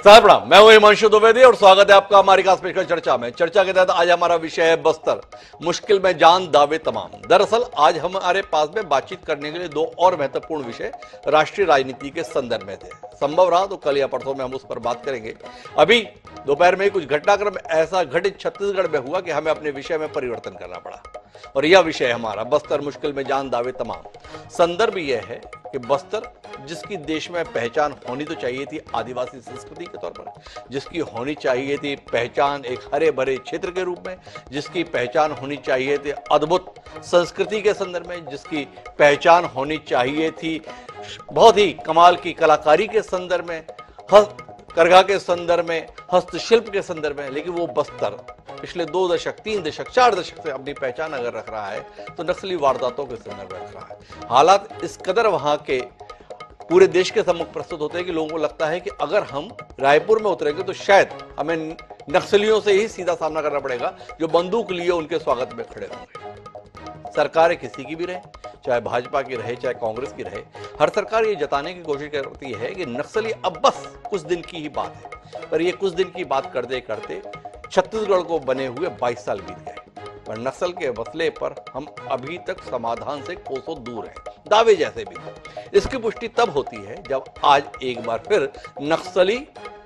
साहब प्रणाम, मैं हूं हिमांशु द्विवेदी और स्वागत है आपका हमारी खास पेशकश चर्चा में। चर्चा के तहत आज हमारा विषय है बस्तर, मुश्किल में जान दावे तमाम। दरअसल आज हमारे पास में बातचीत करने के लिए दो और महत्वपूर्ण विषय राष्ट्रीय राजनीति के संदर्भ में थे। संभव रहा तो कल या परसों में हम उस पर बात करेंगे। अभी दोपहर में कुछ घटनाक्रम ऐसा घटित छत्तीसगढ़ में हुआ कि हमें अपने विषय में परिवर्तन करना पड़ा और यह विषय हमारा बस्तर, मुश्किल में जान दावे तमाम। संदर्भ यह है कि बस्तर जिसकी देश में पहचान होनी तो चाहिए थी आदिवासी संस्कृति के तौर पर, जिसकी होनी चाहिए थी पहचान एक हरे भरे क्षेत्र के रूप में, जिसकी पहचान होनी चाहिए थी अद्भुत संस्कृति के संदर्भ में, जिसकी पहचान होनी चाहिए थी बहुत ही कमाल की कलाकारी के संदर्भ में, करघा के संदर्भ में, हस्तशिल्प के संदर्भ में, लेकिन वो बस्तर पिछले 2 दशक, 3 दशक, 4 दशक से अपनी पहचान अगर रख रहा है तो नक्सली वारदातों के संदर्भ में रख रहा है। हालात इस कदर वहां के पूरे देश के सम्मुख प्रस्तुत होते हैं कि लोगों को लगता है कि अगर हम रायपुर में उतरेंगे तो शायद हमें नक्सलियों से ही सीधा सामना करना पड़ेगा जो बंदूक लिए उनके स्वागत में खड़े होंगे। सरकारें किसी की भी रहे, चाहे भाजपा की रहे चाहे कांग्रेस की रहे, हर सरकार ये जताने की कोशिश करती है कि नक्सली अब बस कुछ दिन की ही बात है। पर ये कुछ दिन की बात करते करते छत्तीसगढ़ को बने हुए 22 साल बीत गए, पर नक्सल के मसले पर हम अभी तक समाधान से कोसों दूर हैं, दावे जैसे भी। इसकी पुष्टि तब होती है जब आज एक बार फिर नक्सली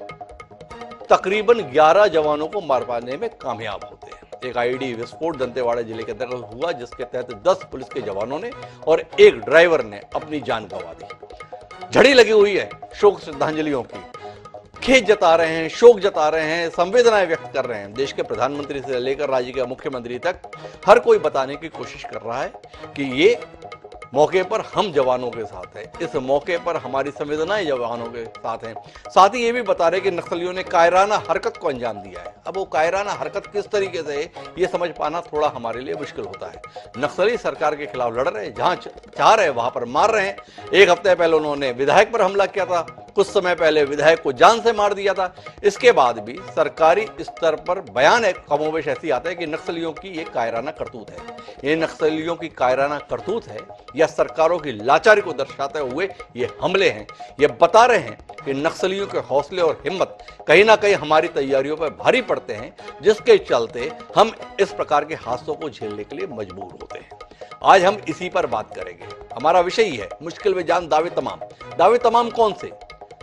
तकरीबन 11 जवानों को मार पाने में कामयाब होते हैं। एक आईडी विस्फोट दंतेवाड़ा जिले के अंतर्गत हुआ जिसके तहत 10 पुलिस के जवानों ने और एक ड्राइवर ने अपनी जान गंवा दी। झड़ी लगी हुई है शोक श्रद्धांजलियों की, खेद जता रहे हैं, शोक जता रहे हैं, संवेदनाएं व्यक्त कर रहे हैं। देश के प्रधानमंत्री से लेकर राज्य के मुख्यमंत्री तक हर कोई बताने की कोशिश कर रहा है कि ये मौके पर हम जवानों के साथ हैं, इस मौके पर हमारी संवेदनाएं जवानों के साथ हैं। साथ ही ये भी बता रहे कि नक्सलियों ने कायराना हरकत को अंजाम दिया है। अब वो कायराना हरकत किस तरीके से है ये समझ पाना थोड़ा हमारे लिए मुश्किल होता है। नक्सली सरकार के खिलाफ लड़ रहे हैं, जहां चाह रहे हैं वहां पर मार रहे हैं। एक हफ्ते पहले उन्होंने विधायक पर हमला किया था, कुछ समय पहले विधायक को जान से मार दिया था। इसके बाद भी सरकारी स्तर पर बयान है कमोबेश ऐसी आता है कि नक्सलियों की ये कायराना करतूत है। ये नक्सलियों की कायराना करतूत है या सरकारों की लाचारी को दर्शाते हुए ये हमले हैं। ये बता रहे हैं कि नक्सलियों के हौसले और हिम्मत कहीं ना कहीं हमारी तैयारियों पर भारी पड़ते हैं, जिसके चलते हम इस प्रकार के हादसों को झेलने के लिए मजबूर होते हैं। आज हम इसी पर बात करेंगे। हमारा विषय ही है मुश्किल में जान दावे तमाम। दावे तमाम कौन से?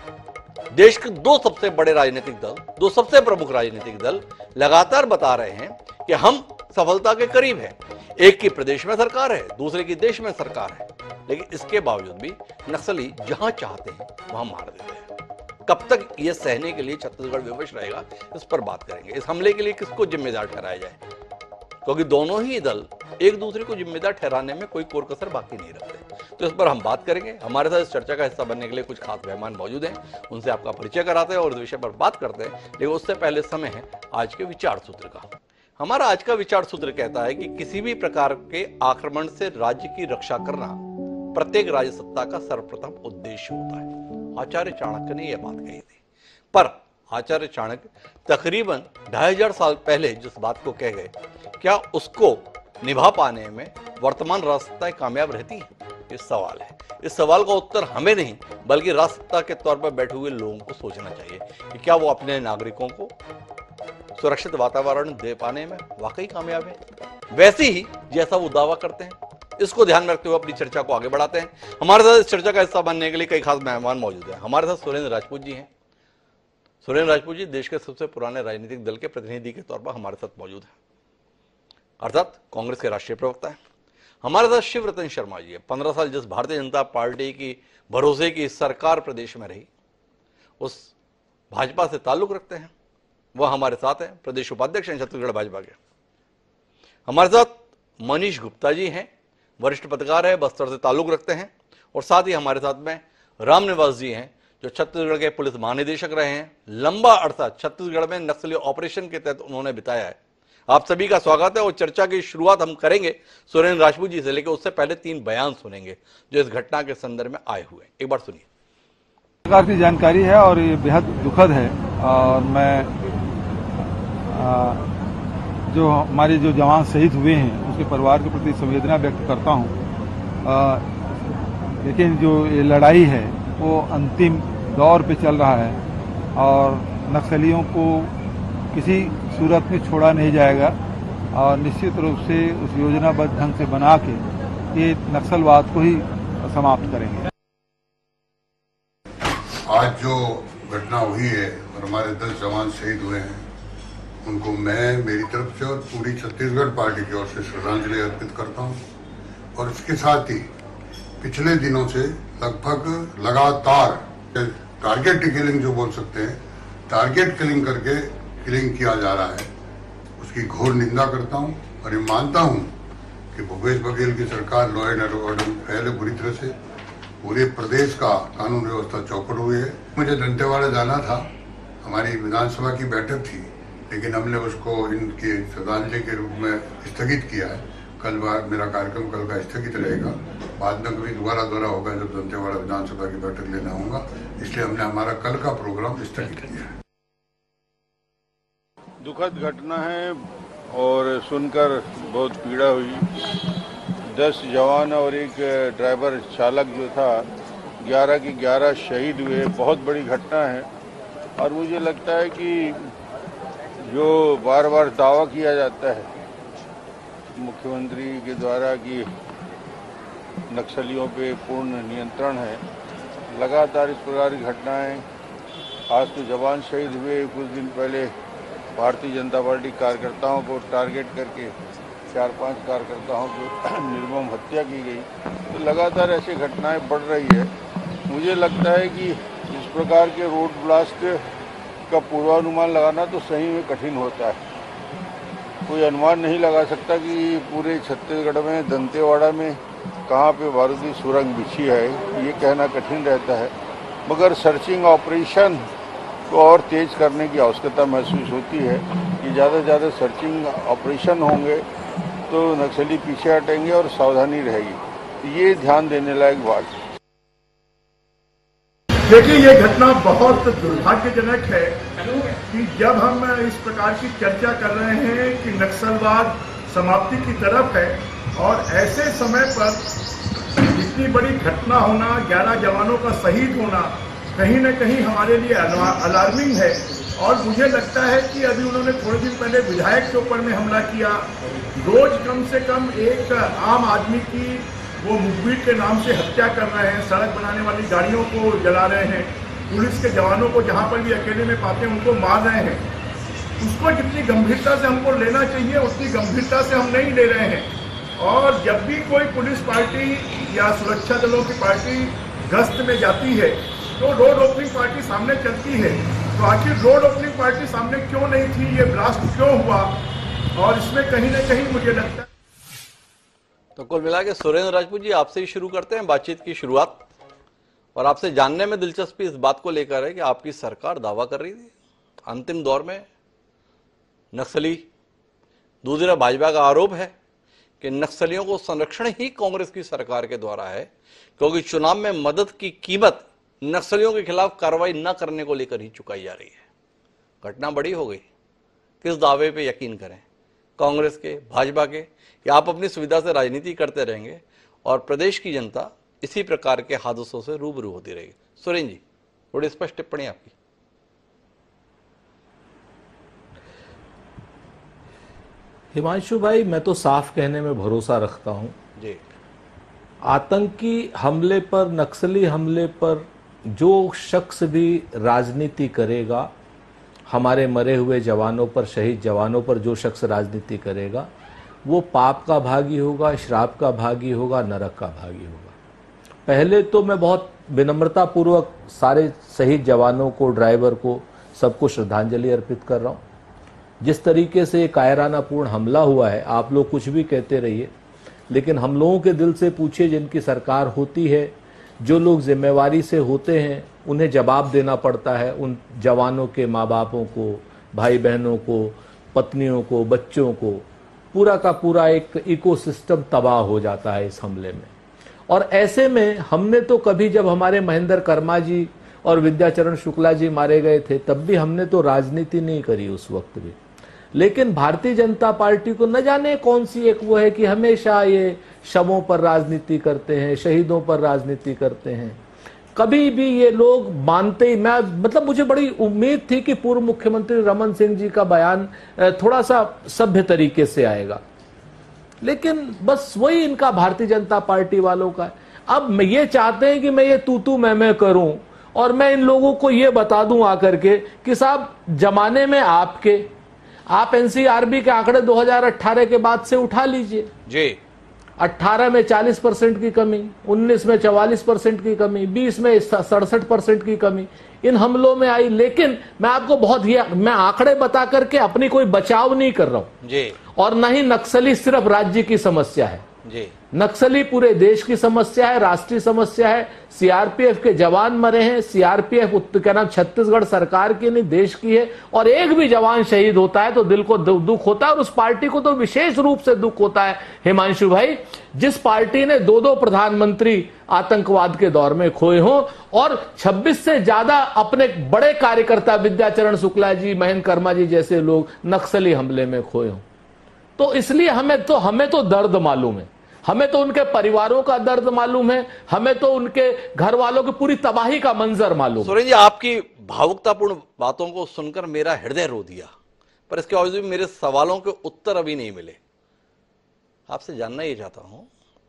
देश के 2 सबसे बड़े राजनीतिक दल, 2 सबसे प्रमुख राजनीतिक दल लगातार बता रहे हैं कि हम सफलता के करीब हैं। एक की प्रदेश में सरकार है, दूसरे की देश में सरकार है, लेकिन इसके बावजूद भी नक्सली जहां चाहते हैं वहां मार देते हैं। कब तक यह सहने के लिए छत्तीसगढ़ विवश रहेगा, इस पर बात करेंगे। इस हमले के लिए किसको जिम्मेदार ठहराया जाए, क्योंकि दोनों ही दल एक दूसरे को जिम्मेदार ठहराने में कोई कोर कसर बाकी नहीं रखते। तो इस पर हम बात करेंगे। हमारे साथ इस चर्चा का हिस्सा बनने के लिए कुछ खास मेहमान मौजूद हैं, उनसे आपका परिचय कराते हैं और इस विषय पर बात करते हैं। लेकिन उससे पहले समय है आज के विचार सूत्र का। हमारा आज का विचार सूत्र कहता है कि किसी भी प्रकार के आक्रमण से राज्य की रक्षा करना प्रत्येक राज्य सत्ता का सर्वप्रथम उद्देश्य होता है। आचार्य चाणक्य ने यह बात कही थी, पर आचार्य चाणक्य तकरीबन 2500 साल पहले जिस बात को कह गए, क्या उसको निभा पाने में वर्तमान राजसत्ताएं कामयाब रहती हैं? इस सवाल है। इस सवाल का उत्तर हमें नहीं बल्कि राजसत्ता के तौर पर बैठे हुए लोगों को सोचना चाहिए कि क्या वो अपने नागरिकों को सुरक्षित वातावरण दे पाने में वाकई कामयाब है, वैसे ही जैसा वो दावा करते हैं। इसको ध्यान में रखते हुए अपनी चर्चा को आगे बढ़ाते हैं। हमारे साथ इस चर्चा का हिस्सा बनने के लिए कई खास मेहमान मौजूद हैं। हमारे साथ सुरेंद्र राजपूत जी हैं। सुरेंद्र राजपूत जी देश के सबसे पुराने राजनीतिक दल के प्रतिनिधि के तौर पर हमारे साथ मौजूद हैं, अर्थात कांग्रेस के राष्ट्रीय प्रवक्ता है। हमारे साथ शिवरतन शर्मा जी है। 15 साल जिस भारतीय जनता पार्टी की भरोसे की सरकार प्रदेश में रही, उस भाजपा से ताल्लुक रखते हैं, वह हमारे साथ हैं, प्रदेश उपाध्यक्ष हैं छत्तीसगढ़ भाजपा के। हमारे साथ मनीष गुप्ता जी हैं, वरिष्ठ पत्रकार है, बस्तर से ताल्लुक रखते हैं। और साथ ही हमारे साथ में रामनिवास जी हैं, जो छत्तीसगढ़ के पुलिस महानिदेशक रहे हैं। लंबा अरसा छत्तीसगढ़ में नक्सली ऑपरेशन के तहत उन्होंने बिताया है। आप सभी का स्वागत है और चर्चा की शुरुआत हम करेंगे सुरेंद्र राजपूत जी से, लेकिन उससे पहले 3 बयान सुनेंगे जो इस घटना के संदर्भ में आए हुए। एक बार सुनिए। प्रकार की जानकारी है और ये बेहद दुखद है। और मैं जो हमारे जो जवान शहीद हुए हैं उसके परिवार के प्रति संवेदना व्यक्त करता हूं। लेकिन जो ये लड़ाई है वो अंतिम दौर पे चल रहा है और नक्सलियों को किसी सूरत में छोड़ा नहीं जाएगा और निश्चित रूप से उस योजनाबद्ध ढंग से बना के ये नक्सलवाद को ही समाप्त करेंगे। आज जो घटना हुई है और हमारे 10 जवान शहीद हुए हैं, उनको मैं मेरी तरफ से और पूरी छत्तीसगढ़ पार्टी की ओर से श्रद्धांजलि अर्पित करता हूं। और इसके साथ ही पिछले दिनों से लगभग लगातार टारगेट किलिंग जो बोल सकते हैं, टारगेट किलिंग करके किलिंग किया जा रहा है, उसकी घोर निंदा करता हूं और ये मानता हूं कि भूपेश बघेल की सरकार लॉ एंड ऑर्डर पहले बुरी तरह से पूरे प्रदेश का कानून व्यवस्था चौपट हुई है। मुझे दंतेवाड़ा जाना था, हमारी विधानसभा की बैठक थी, लेकिन हमने उसको इनकी श्रद्धांजलि के रूप में स्थगित किया है। कल मेरा कार्यक्रम कल का स्थगित रहेगा, बाद में कभी दोबारा होगा जब दंतेवाड़ा विधानसभा की बैठक लेने आऊंगा, इसलिए हमने हमारा कल का प्रोग्राम स्थगित किया है। दुखद घटना है और सुनकर बहुत पीड़ा हुई। 10 जवान और एक ड्राइवर चालक जो था, 11 के 11 शहीद हुए। बहुत बड़ी घटना है और मुझे लगता है कि जो बार बार दावा किया जाता है मुख्यमंत्री के द्वारा कि नक्सलियों पे पूर्ण नियंत्रण है, लगातार इस प्रकार की घटनाएं। आज तो जवान शहीद हुए, कुछ दिन पहले भारतीय जनता पार्टी कार्यकर्ताओं को टारगेट करके 4-5 कार्यकर्ताओं की निर्मम हत्या की गई। तो लगातार ऐसी घटनाएं बढ़ रही है। मुझे लगता है कि इस प्रकार के रोड ब्लास्ट का पूर्वानुमान लगाना तो सही में कठिन होता है। कोई अनुमान नहीं लगा सकता कि पूरे छत्तीसगढ़ में दंतेवाड़ा में कहाँ पे बारूदी सुरंग बिछी है, ये कहना कठिन रहता है। मगर सर्चिंग ऑपरेशन को और तेज करने की आवश्यकता महसूस होती है कि ज़्यादा से ज़्यादा सर्चिंग ऑपरेशन होंगे तो नक्सली पीछे हटेंगे और सावधानी रहेगी। ये ध्यान देने लायक बात है। देखिए, ये घटना बहुत दुर्भाग्यजनक है कि जब हम इस प्रकार की चर्चा कर रहे हैं कि नक्सलवाद समाप्ति की तरफ है और ऐसे समय पर इतनी बड़ी घटना होना, 11 जवानों का शहीद होना कहीं न कहीं हमारे लिए अलार्मिंग है। और मुझे लगता है कि अभी उन्होंने थोड़े दिन पहले विधायक के ऊपर में हमला किया। रोज कम से कम एक आम आदमी की वो मुखबिर के नाम से हत्या कर रहे हैं, सड़क बनाने वाली गाड़ियों को जला रहे हैं, पुलिस के जवानों को जहां पर भी अकेले में पाते हैं उनको मार रहे हैं। उसको जितनी गंभीरता से हमको लेना चाहिए उतनी गंभीरता से हम नहीं ले रहे हैं। और जब भी कोई पुलिस पार्टी या सुरक्षा दलों की पार्टी गश्त में जाती है तो रोड ओपनिंग पार्टी सामने चलती है। तो आखिर रोड ओपनिंग पार्टी सामने क्यों नहीं थी, ये ब्लास्ट क्यों हुआ? और इसमें कहीं ना कहीं मुझे लगता है। तो कुल मिला के सुरेंद्र राजपूत जी, आपसे ही शुरू करते हैं बातचीत की शुरुआत। और आपसे जानने में दिलचस्पी इस बात को लेकर है कि आपकी सरकार दावा कर रही थी अंतिम दौर में नक्सली, दूसरा भाजपा का आरोप है कि नक्सलियों को संरक्षण ही कांग्रेस की सरकार के द्वारा है, क्योंकि चुनाव में मदद की कीमत नक्सलियों के खिलाफ कार्रवाई न करने को लेकर ही चुकाई जा रही है। घटना बड़ी हो गई। किस दावे पे यकीन करें, कांग्रेस के, भाजपा के, या आप अपनी सुविधा से राजनीति करते रहेंगे और प्रदेश की जनता इसी प्रकार के हादसों से रूबरू होती रहेगी? सुरेंद्र जी, थोड़ी स्पष्ट टिप्पणी आपकी। हिमांशु भाई, मैं तो साफ कहने में भरोसा रखता हूं जी। आतंकी हमले पर, नक्सली हमले पर जो शख्स भी राजनीति करेगा, हमारे मरे हुए जवानों पर, शहीद जवानों पर जो शख्स राजनीति करेगा, वो पाप का भागी होगा, श्राप का भागी होगा, नरक का भागी होगा। पहले तो मैं बहुत विनम्रता पूर्वक सारे शहीद जवानों को, ड्राइवर को, सबको श्रद्धांजलि अर्पित कर रहा हूं। जिस तरीके से कायरानापूर्ण हमला हुआ है, आप लोग कुछ भी कहते रहिए, लेकिन हम लोगों के दिल से पूछिए, जिनकी सरकार होती है, जो लोग जिम्मेवारी से होते हैं, उन्हें जवाब देना पड़ता है उन जवानों के माँ बापों को, भाई बहनों को, पत्नियों को, बच्चों को। पूरा का पूरा एक इकोसिस्टम तबाह हो जाता है इस हमले में। और ऐसे में हमने तो कभी, जब हमारे महेंद्र कर्मा जी और विद्याचरण शुक्ला जी मारे गए थे, तब भी हमने तो राजनीति नहीं करी उस वक्त भी। लेकिन भारतीय जनता पार्टी को न जाने कौन सी एक वो है कि हमेशा ये शवों पर राजनीति करते हैं, शहीदों पर राजनीति करते हैं। कभी भी ये लोग मानते ही, मैं मतलब मुझे बड़ी उम्मीद थी कि पूर्व मुख्यमंत्री रमन सिंह जी का बयान थोड़ा सा सभ्य तरीके से आएगा, लेकिन बस वही इनका भारतीय जनता पार्टी वालों का है। अब ये चाहते हैं कि मैं ये तू मैं करूं और मैं इन लोगों को ये बता दूं आकर के कि साहब जमाने में आप एनसीआरबी के आंकड़े 2018 के बाद से उठा लीजिए जी। 18 में 40% की कमी, 19 में 44% की कमी, 20 में 67% की कमी इन हमलों में आई। लेकिन मैं आपको मैं आंकड़े बता करके अपनी कोई बचाव नहीं कर रहा हूं जी। और न ही नक्सली सिर्फ राज्य की समस्या है जी, नक्सली पूरे देश की समस्या है, राष्ट्रीय समस्या है। सीआरपीएफ के जवान मरे हैं, सीआरपीएफ क्या नाम छत्तीसगढ़ सरकार की नहीं देश की है, और एक भी जवान शहीद होता है तो दिल को दुख होता है, और उस पार्टी को तो विशेष रूप से दुख होता है हिमांशु भाई, जिस पार्टी ने 2 प्रधानमंत्री आतंकवाद के दौर में खोए हों और 26 से ज्यादा अपने बड़े कार्यकर्ता विद्याचरण शुक्ला जी, महेंद्र कर्मा जी जैसे लोग नक्सली हमले में खोए हों। तो इसलिए हमें तो दर्द मालूम है, हमें तो उनके परिवारों का दर्द मालूम है, हमें तो उनके घर वालों की पूरी तबाही का मंजर मालूम है। सुरेन जी, आपकी भावुकतापूर्ण बातों को सुनकर मेरा हृदय रो दिया, पर इसके बावजूद भी मेरे सवालों के उत्तर अभी नहीं मिले। आपसे जानना ये चाहता हूं,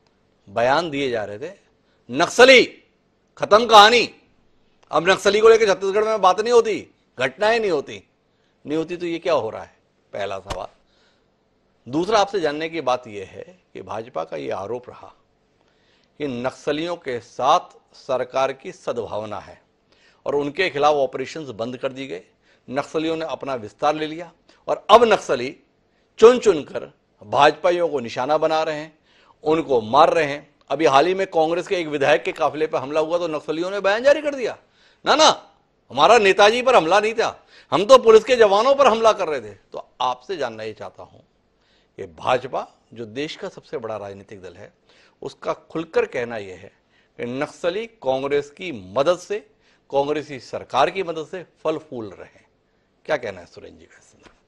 बयान दिए जा रहे थे नक्सली खत्म कहानी, अब नक्सली को लेकर छत्तीसगढ़ में बात नहीं होती, घटनाएं नहीं होती तो ये क्या हो रहा है, पहला सवाल। दूसरा आपसे जानने की बात यह है कि भाजपा का यह आरोप रहा कि नक्सलियों के साथ सरकार की सद्भावना है और उनके खिलाफ ऑपरेशंस बंद कर दी गए, नक्सलियों ने अपना विस्तार ले लिया और अब नक्सली चुन चुनकर भाजपाइयों को निशाना बना रहे हैं, उनको मार रहे हैं। अभी हाल ही में कांग्रेस के एक विधायक के काफिले पर हमला हुआ तो नक्सलियों ने बयान जारी कर दिया, ना हमारा नेताजी पर हमला नहीं था, हम तो पुलिस के जवानों पर हमला कर रहे थे। तो आपसे जानना ये चाहता हूं कि भाजपा जो देश का सबसे बड़ा राजनीतिक दल है, उसका खुलकर कहना यह है कि नक्सली कांग्रेस की मदद से, कांग्रेसी सरकार की मदद से फल फूल रहे हैं। क्या कहना है सुरेन जी का इस संदर्भ?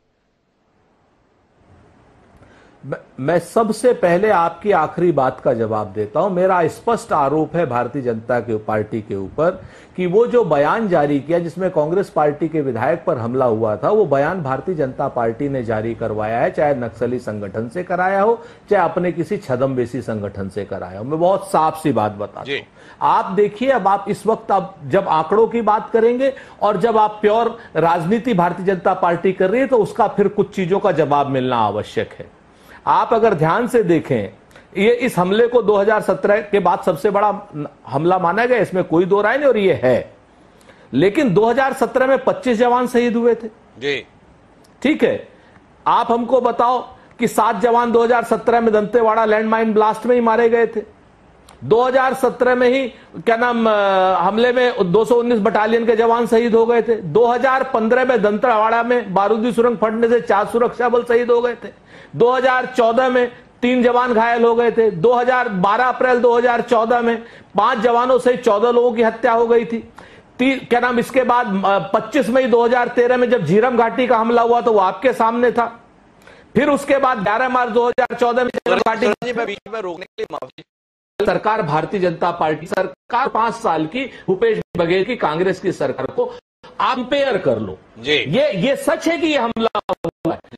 मैं सबसे पहले आपकी आखिरी बात का जवाब देता हूं। मेरा स्पष्ट आरोप है भारतीय जनता पार्टी के ऊपर कि वो जो बयान जारी किया जिसमें कांग्रेस पार्टी के विधायक पर हमला हुआ था, वो बयान भारतीय जनता पार्टी ने जारी करवाया है, चाहे नक्सली संगठन से कराया हो, चाहे अपने किसी छद्मवेशी संगठन से कराया हो। मैं बहुत साफ सी बात बताता हूं। आप देखिए, अब आप इस वक्त आप जब आंकड़ों की बात करेंगे और जब आप प्योर राजनीति भारतीय जनता पार्टी कर रही है, तो उसका फिर कुछ चीजों का जवाब मिलना आवश्यक है। आप अगर ध्यान से देखें, ये इस हमले को 2017 के बाद सबसे बड़ा हमला माना गया, इसमें कोई दो राय नहीं, और ये है। लेकिन 2017 में 25 जवान शहीद हुए थे जी, ठीक है। आप हमको बताओ कि 7 जवान 2017 में दंतेवाड़ा लैंडमाइन ब्लास्ट में ही मारे गए थे। 2017 में ही क्या नाम हमले में 219 बटालियन के जवान शहीद हो गए थे। 2015 में दंतेवाड़ा में बारूदी सुरंग फटने से 4 सुरक्षा बल शहीद हो गए थे। 2014 में 3 जवान घायल हो गए थे। 12 अप्रैल 2014 में 5 जवानों से 14 लोगों की हत्या हो गई थी। क्या नाम इसके बाद 25 मई 2013 में जब झीरम घाटी का हमला हुआ तो वो आपके सामने था। फिर उसके बाद 11 मार्च 2014 में बीच में रोकने के लिए माफी सरकार, भारतीय जनता पार्टी सरकार 5 साल की भूपेश बघेल की कांग्रेस की सरकार को आप कंपेयर कर लो जी। ये सच है कि ये हमला हुआ है,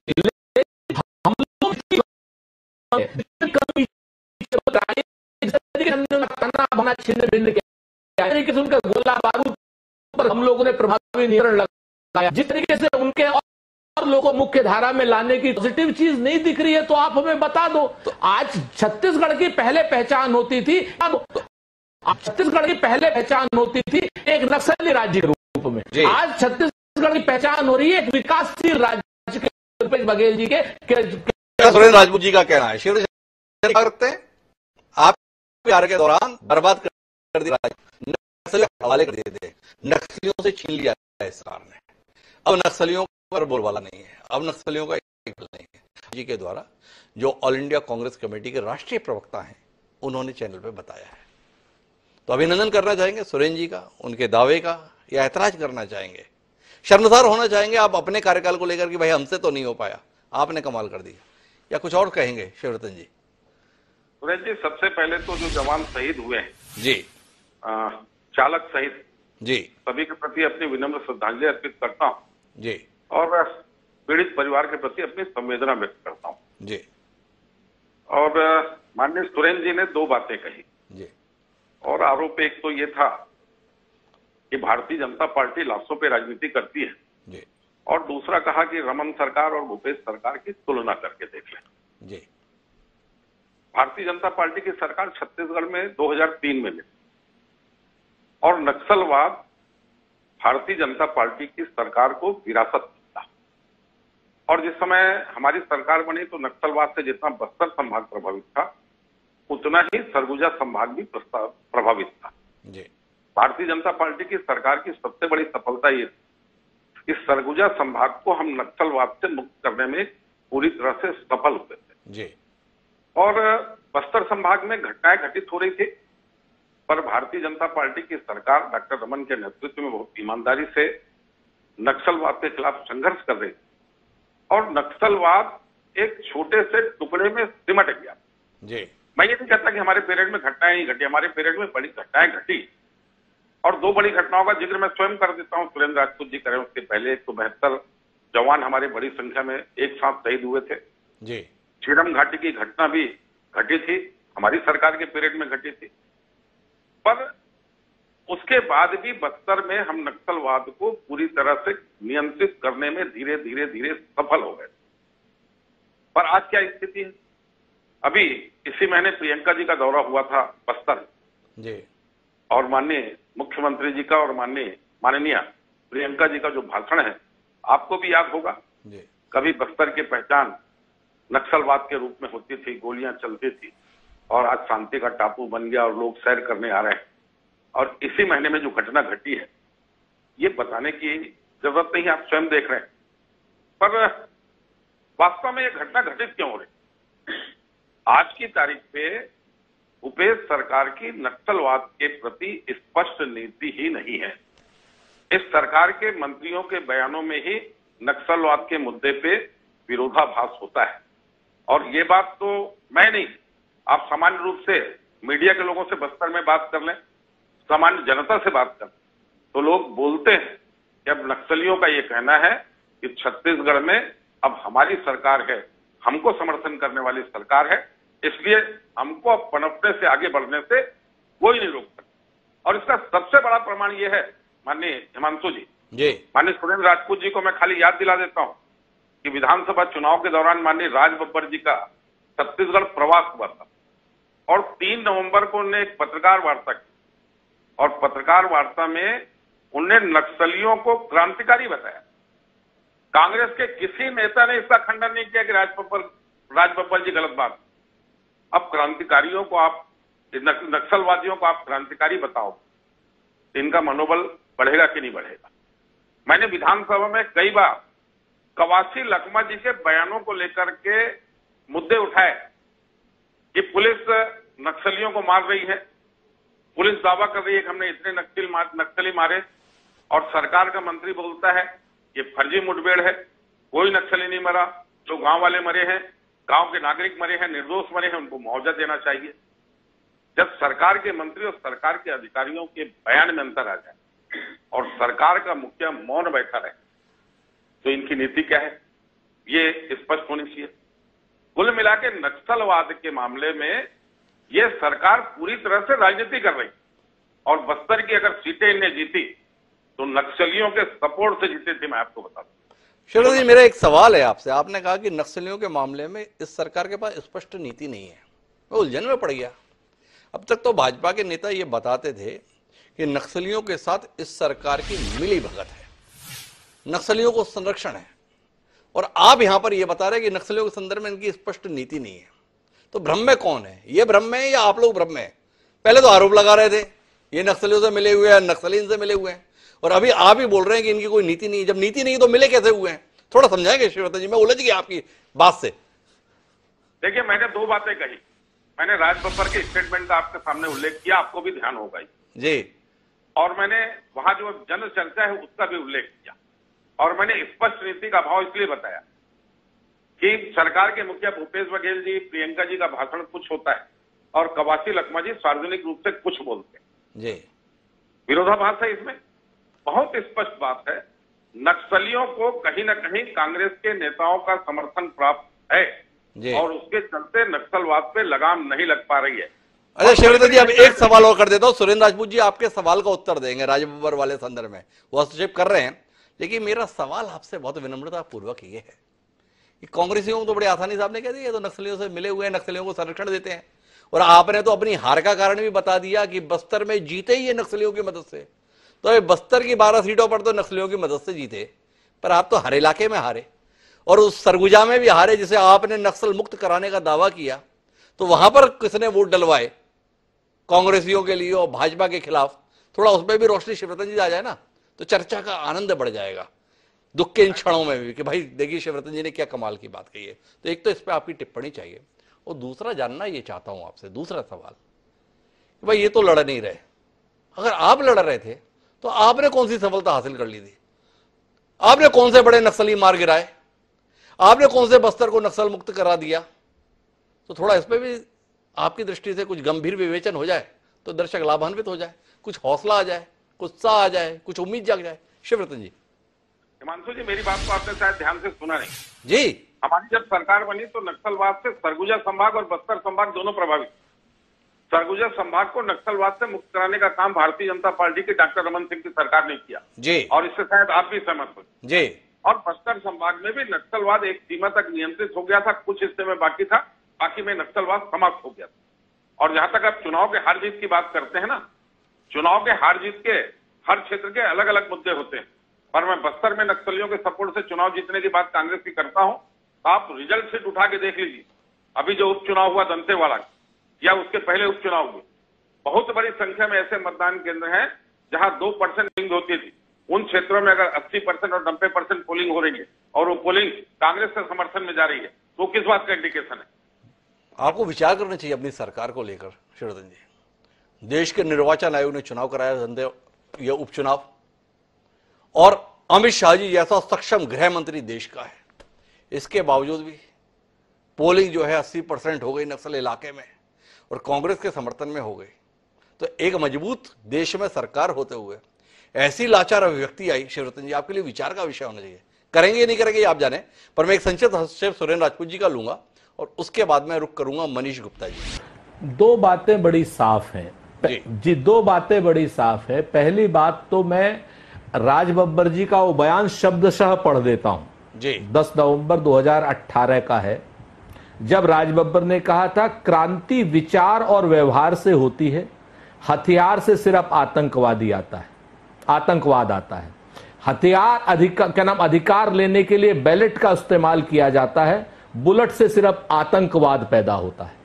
उनका गोला बारूद पर हम लोगों ने प्रभावी नियंत्रण लगाया। जिस तरीके से उनके और लोगों को मुख्य धारा में लाने की पॉजिटिव चीज नहीं दिख रही है, तो आप हमें बता दो। तो आज छत्तीसगढ़ की पहले पहचान होती थी, छत्तीसगढ़ की पहले पहचान होती थी एक नक्सली राज्य के रूप में, आज छत्तीसगढ़ की पहचान हो रही है एक विकासशील राज्य के भूपेश बघेल जी के सुरेंद्र राजपूत जी का कहना है। शिवराज करते हैं आप प्यार के दौरान बर्बाद कर दिया, नक्सलियों के हवाले कर दिए थे, नक्सलियों से छीन लिया है सरकार ने। अब नक्सलियों पर बोलबाला नहीं है, अब नक्सलियों का एक बल नहीं है। जी के द्वारा जो ऑल इंडिया कांग्रेस कमेटी के राष्ट्रीय प्रवक्ता हैं, उन्होंने चैनल पे बताया है। तो अभिनंदन करना चाहेंगे सुरेन जी का, उनके दावे का, या ऐतराज करना चाहेंगे, शर्मसार होना चाहेंगे आप अपने कार्यकाल को लेकर कि भाई हमसे तो नहीं हो पाया, आपने कमाल कर दिया, या कुछ और कहेंगे शिवरतन जी? सुरेश जी, सबसे पहले तो जो जवान शहीद हुए हैं जी, चालक सहित जी सभी के प्रति अपनी विनम्र श्रद्धांजलि अर्पित करता हूं जी और पीड़ित परिवार के प्रति अपनी संवेदना व्यक्त करता हूं। जी और माननीय सुरेंद्र जी ने दो बातें कही जी और आरोप एक तो ये था कि भारतीय जनता पार्टी लाशों पे राजनीति करती है जी और दूसरा कहा कि रमन सरकार और भूपेश सरकार की तुलना करके देख लें। जी भारतीय जनता पार्टी की सरकार छत्तीसगढ़ में 2003 में मिली और नक्सलवाद भारतीय जनता पार्टी की सरकार को विरासत मिला और जिस समय हमारी सरकार बनी तो नक्सलवाद से जितना बस्तर संभाग प्रभावित था उतना ही सरगुजा संभाग भी प्रभावित था। जी भारतीय जनता पार्टी की सरकार की सबसे बड़ी सफलता ये थी कि सरगुजा संभाग को हम नक्सलवाद से मुक्त करने में पूरी तरह से सफल हुए थे। जी और बस्तर संभाग में घटनाएं घटित हो रही थी पर भारतीय जनता पार्टी की सरकार डॉक्टर रमन के नेतृत्व में बहुत ईमानदारी से नक्सलवाद के खिलाफ संघर्ष कर रही थी और नक्सलवाद एक छोटे से टुकड़े में सिमट गया। जी मैं ये नहीं कहता कि हमारे पीरियड में घटनाएं नहीं घटी, हमारे पीरियड में बड़ी घटनाएं घटी और दो बड़ी घटनाओं का जिक्र मैं स्वयं कर देता हूं। सुरेंद्र राजपूत जी करें उसके पहले 172 जवान हमारे बड़ी संख्या में एक साथ शहीद हुए थे। जी झीरम घाटी की घटना भी घटी थी, हमारी सरकार के पीरियड में घटी थी पर उसके बाद भी बस्तर में हम नक्सलवाद को पूरी तरह से नियंत्रित करने में धीरे धीरे धीरे सफल हो गए। पर आज क्या स्थिति है? अभी इसी महीने प्रियंका जी का दौरा हुआ था बस्तर जी और माननीय मुख्यमंत्री जी का और माननीय प्रियंका जी का जो भाषण है आपको भी याद होगा। जी कभी बस्तर की पहचान नक्सलवाद के रूप में होती थी, गोलियां चलती थी और आज शांति का टापू बन गया और लोग सैर करने आ रहे हैं। और इसी महीने में जो घटना घटी है ये बताने की जरूरत नहीं है, आप स्वयं देख रहे हैं। पर वास्तव में ये घटना घटित क्यों हो रही? आज की तारीख पे भूपेश सरकार की नक्सलवाद के प्रति स्पष्ट नीति ही नहीं है। इस सरकार के मंत्रियों के बयानों में ही नक्सलवाद के मुद्दे पे विरोधाभास होता है और ये बात तो मैं नहीं, आप सामान्य रूप से मीडिया के लोगों से बस्तर में बात कर लें, सामान्य जनता से बात कर तो लोग बोलते हैं कि अब नक्सलियों का ये कहना है कि छत्तीसगढ़ में अब हमारी सरकार है, हमको समर्थन करने वाली सरकार है, इसलिए हमको अब पनपने से आगे बढ़ने से कोई नहीं रोक सकता। और इसका सबसे बड़ा प्रमाण ये है माननीय हिमांशु जी, माननीय सुरेंद्र राजपूत जी को मैं खाली याद दिला देता हूं कि विधानसभा चुनाव के दौरान माननीय राज बब्बर जी का छत्तीसगढ़ प्रवास हुआ था और 3 नवंबर को उन्होंने एक पत्रकार वार्ता की और पत्रकार वार्ता में उन्होंने नक्सलियों को क्रांतिकारी बताया। कांग्रेस के किसी नेता ने इसका खंडन नहीं किया कि राज बब्बर जी गलत बात। अब क्रांतिकारियों को आप नक्सलवादियों को आप क्रांतिकारी बताओ, इनका मनोबल बढ़ेगा कि नहीं बढ़ेगा? मैंने विधानसभा में कई बार कवासी लखमा जी के बयानों को लेकर के मुद्दे उठाए कि पुलिस नक्सलियों को मार रही है, पुलिस दावा कर रही है कि हमने इतने नक्सली मारे और सरकार का मंत्री बोलता है ये फर्जी मुठभेड़ है, कोई नक्सली नहीं मरा, जो गांव वाले मरे हैं, गांव के नागरिक मरे हैं, निर्दोष मरे हैं, उनको मुआवजा देना चाहिए। जब सरकार के मंत्री और सरकार के अधिकारियों के बयान में अंतर आ जाए और सरकार का मुखिया मौन बैठा रहे तो इनकी नीति क्या है ये स्पष्ट होनी चाहिए। कुल मिला के नक्सलवाद के मामले में ये सरकार पूरी तरह से राजनीति कर रही और बस्तर की अगर सीटें इनने जीती तो नक्सलियों के सपोर्ट से जीती थी, मैं आपको बता दूं। शरद जी, मेरा एक सवाल है आपसे। आपने कहा कि नक्सलियों के मामले में इस सरकार के पास स्पष्ट नीति नहीं है, मैं उलझन में पड़ गया। अब तक तो भाजपा के नेता ये बताते थे कि नक्सलियों के साथ इस सरकार की मिली भगत है, नक्सलियों को संरक्षण है, और आप यहां पर यह बता रहे हैं कि नक्सलियों के संदर्भ में इनकी स्पष्ट नीति नहीं है। तो भ्रम में कौन है? ये भ्रम में है या आप लोग भ्रम में है? पहले तो आरोप लगा रहे थे ये नक्सलियों से मिले हुए हैं, नक्सली इनसे मिले हुए हैं, और अभी आप ही बोल रहे हैं कि इनकी कोई नीति नहीं है। जब नीति नहीं तो मिले कैसे हुए हैं? थोड़ा समझाएंगे श्रीवत्ता जी, मैं उलझ गया आपकी बात से। देखिए, मैंने 2 बातें कही। मैंने राज बब्बर के स्टेटमेंट का आपके सामने उल्लेख किया, आपको भी ध्यान होगा जी, और मैंने वहां जो जन चर्चा है उसका भी उल्लेख किया और मैंने स्पष्ट नीति का भाव इसलिए बताया कि सरकार के मुखिया भूपेश बघेल जी, प्रियंका जी का भाषण कुछ होता है और कवासी लखमा जी सार्वजनिक रूप से कुछ बोलते हैं जी। विरोधाभास है इसमें। बहुत स्पष्ट बात है, नक्सलियों को कहीं न कहीं कांग्रेस के नेताओं का समर्थन प्राप्त है जी। और उसके चलते नक्सलवाद पे लगाम नहीं लग पा रही है। अच्छा शिवरतन जी, अब एक सवाल और कर देता हूं। सुरेंद्र राजपूत जी आपके सवाल का उत्तर देंगे राजबब्बर वाले संदर्भ में, वो हस्तक्षेप कर रहे हैं, लेकिन मेरा सवाल आपसे बहुत विनम्रता पूर्वक ये है कि कांग्रेसियों को तो बड़े आसानी से आपने कह दिया, तो नक्सलियों से मिले हुए हैं, नक्सलियों को संरक्षण देते हैं, और आपने तो अपनी हार का कारण भी बता दिया कि बस्तर में जीते ही है नक्सलियों की मदद से। तो बस्तर की 12 सीटों पर तो नक्सलियों की मदद से जीते, पर आप तो हर इलाके में हारे, और उस सरगुजा में भी हारे जिसे आपने नक्सल मुक्त कराने का दावा किया। तो वहां पर किसने वोट डलवाए कांग्रेसियों के लिए और भाजपा के खिलाफ? थोड़ा उसमें भी रोशनी शिवरतन जी आ जाए ना, तो चर्चा का आनंद बढ़ जाएगा दुख के इन क्षणों में भी, कि भाई देखिए शिवरतन जी ने क्या कमाल की बात कही है। तो एक तो इस पर आपकी टिप्पणी चाहिए, और दूसरा जानना ये चाहता हूं आपसे, दूसरा सवाल, भाई ये तो लड़ नहीं रहे, अगर आप लड़ रहे थे तो आपने कौन सी सफलता हासिल कर ली थी? आपने कौन से बड़े नक्सली मार गिराए? आपने कौन से बस्तर को नक्सल मुक्त करा दिया? तो थोड़ा इस पर भी आपकी दृष्टि से कुछ गंभीर विवेचन हो जाए तो दर्शक लाभान्वित हो जाए, कुछ हौसला आ जाए, कुछ उत्साह आ जाए, कुछ उम्मीद जाग जाए। शिवरतन जी। हिमांशु जी, मेरी बात को आपने शायद ध्यान से सुना नहीं जी। हमारी जब सरकार बनी तो नक्सलवाद से सरगुजा संभाग और बस्तर संभाग दोनों प्रभावित। सरगुजा संभाग को नक्सलवाद से मुक्त कराने का काम भारतीय जनता पार्टी की डॉक्टर रमन सिंह की सरकार ने किया जी, और इससे शायद आप भी सहमत हो जी। और बस्तर संभाग में भी नक्सलवाद एक सीमा तक नियंत्रित हो गया था, कुछ हिस्से में बाकी था, बाकी में नक्सलवाद समाप्त हो गया था। और जहां तक आप चुनाव के हार जीत की बात करते हैं ना, चुनाव के हार जीत के हर क्षेत्र के अलग अलग मुद्दे होते हैं, पर मैं बस्तर में नक्सलियों के सपोर्ट से चुनाव जीतने की बात कांग्रेस की करता हूं। आप रिजल्ट शीट उठा के देख लीजिए, अभी जो उपचुनाव हुआ दंतेवाड़ा या उसके पहले उपचुनाव हुए, बहुत बड़ी संख्या में ऐसे मतदान केंद्र हैं जहां 2% पोलिंग होती थी। उन क्षेत्रों में अगर 80% और 90% पोलिंग हो रही है और वो पोलिंग कांग्रेस के समर्थन में जा रही है, तो किस बात का इंडिकेशन है? आपको विचार करना चाहिए अपनी सरकार को लेकर शिवरतन जी। देश के निर्वाचन आयोग ने चुनाव कराया, ये उपचुनाव, और अमित शाह जी जैसा सक्षम गृह मंत्री देश का है, इसके बावजूद भी पोलिंग जो है 80% हो गई नक्सल इलाके में और कांग्रेस के समर्थन में हो गई। तो एक मजबूत देश में सरकार होते हुए ऐसी लाचार अभिव्यक्ति आई, शिवरतन जी आपके लिए विचार का विषय होना चाहिए। करेंगे नहीं करेंगे आप जाने, पर मैं एक संक्षिप्त हस्तक्षेप सुरेंद्र राजपूत जी का लूंगा और उसके बाद मैं रुक करूंगा मनीष गुप्ता जी। दो बातें बड़ी साफ हैं जी, दो बातें बड़ी साफ है। पहली बात तो मैं राजबब्बर जी का वो बयान शब्दशः पढ़ देता हूं जी। 10 नवंबर 2018 का है, जब राजबब्बर ने कहा था क्रांति विचार और व्यवहार से होती है, हथियार से सिर्फ आतंकवाद आता है। हथियार अधिकार लेने के लिए बैलेट का इस्तेमाल किया जाता है, बुलेट से सिर्फ आतंकवाद पैदा होता है।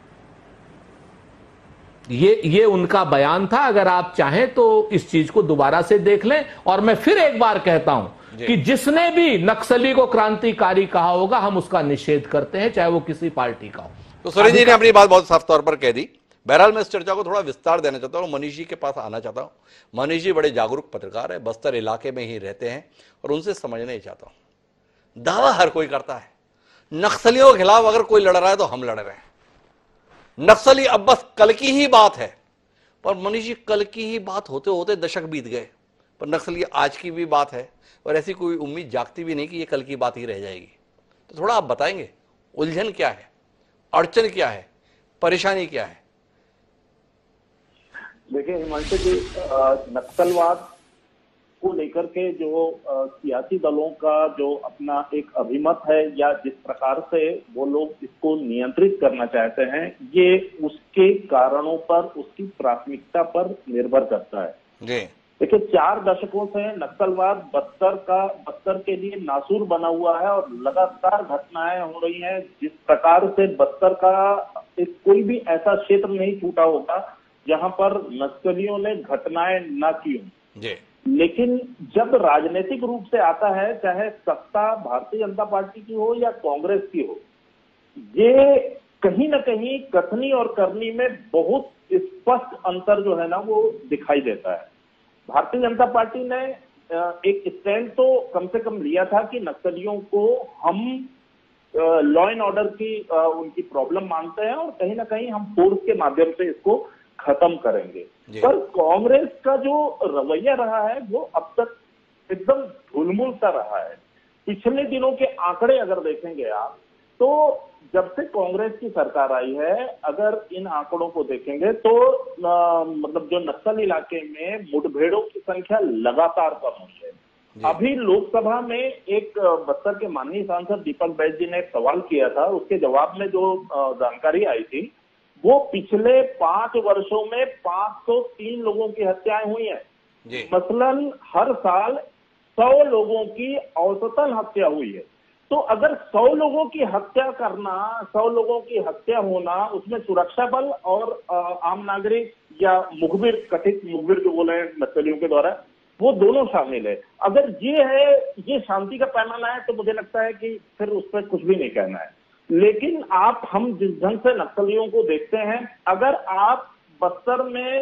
ये उनका बयान था। अगर आप चाहें तो इस चीज को दोबारा से देख लें। और मैं फिर एक बार कहता हूं कि जिसने भी नक्सली को क्रांतिकारी कहा होगा, हम उसका निषेध करते हैं, चाहे वो किसी पार्टी का हो। तो सुरेंद्र जी ने अपनी बात बहुत साफ तौर पर कह दी। बहरहाल मैं इस चर्चा को थोड़ा विस्तार देना चाहता हूं, मनीष जी के पास आना चाहता हूं। मनीष जी बड़े जागरूक पत्रकार है, बस्तर इलाके में ही रहते हैं, और उनसे समझना ही चाहता हूं। दावा हर कोई करता है नक्सलियों के खिलाफ अगर कोई लड़ रहा है तो हम लड़ रहे हैं, नक्सली अब बस कल की ही बात है। पर मनीष जी, कल की ही बात होते होते दशक बीत गए, पर नक्सली आज की भी बात है, और ऐसी कोई उम्मीद जागती भी नहीं कि ये कल की बात ही रह जाएगी। तो थोड़ा आप बताएंगे उलझन क्या है, अड़चन क्या है, परेशानी क्या है? देखिए हिमांशु जी, नक्सलवाद को लेकर के जो सियासी दलों का जो अपना एक अभिमत है या जिस प्रकार से वो लोग इसको नियंत्रित करना चाहते हैं, ये उसके कारणों पर, उसकी प्राथमिकता पर निर्भर करता है जी। देखिए 4 दशकों से नक्सलवाद बस्तर के लिए नासूर बना हुआ है और लगातार घटनाएं हो रही हैं। जिस प्रकार से बस्तर का कोई भी ऐसा क्षेत्र नहीं छूटा होगा जहां पर नक्सलियों ने घटनाएं ना की हों। जी। लेकिन जब राजनीतिक रूप से आता है, चाहे सत्ता भारतीय जनता पार्टी की हो या कांग्रेस की हो, ये कहीं ना कहीं कथनी और करनी में बहुत स्पष्ट अंतर जो है ना वो दिखाई देता है। भारतीय जनता पार्टी ने एक स्टैंड तो कम से कम लिया था कि नक्सलियों को हम लॉ एंड ऑर्डर की उनकी प्रॉब्लम मानते हैं और कहीं ना कहीं हम फोर्स के माध्यम से इसको खत्म करेंगे। पर कांग्रेस का जो रवैया रहा है वो अब तक एकदम ढुलमुल सा रहा है। पिछले दिनों के आंकड़े अगर देखेंगे आप, तो जब से कांग्रेस की सरकार आई है, अगर इन आंकड़ों को देखेंगे तो मतलब जो नक्सल इलाके में मुठभेड़ों की संख्या लगातार कम हुई है। अभी लोकसभा में एक बस्तर के माननीय सांसद दीपक बैज जी ने एक सवाल किया था, उसके जवाब में जो जानकारी आई थी वो पिछले 5 वर्षों में 503 लोगों की हत्याएं हुई हैं। मसलन हर साल 100 लोगों की औसतन हत्या हुई है। तो अगर 100 लोगों की हत्या करना, 100 लोगों की हत्या होना, उसमें सुरक्षा बल और आम नागरिक या मुखबिर, कथित मुखबिर जो बोले नक्सलियों के द्वारा, वो दोनों शामिल है। अगर ये है, ये शांति का पैमाना है, तो मुझे लगता है कि फिर उस पर कुछ भी नहीं कहना है। लेकिन हम जिस ढंग से नक्सलियों को देखते हैं, अगर आप बस्तर में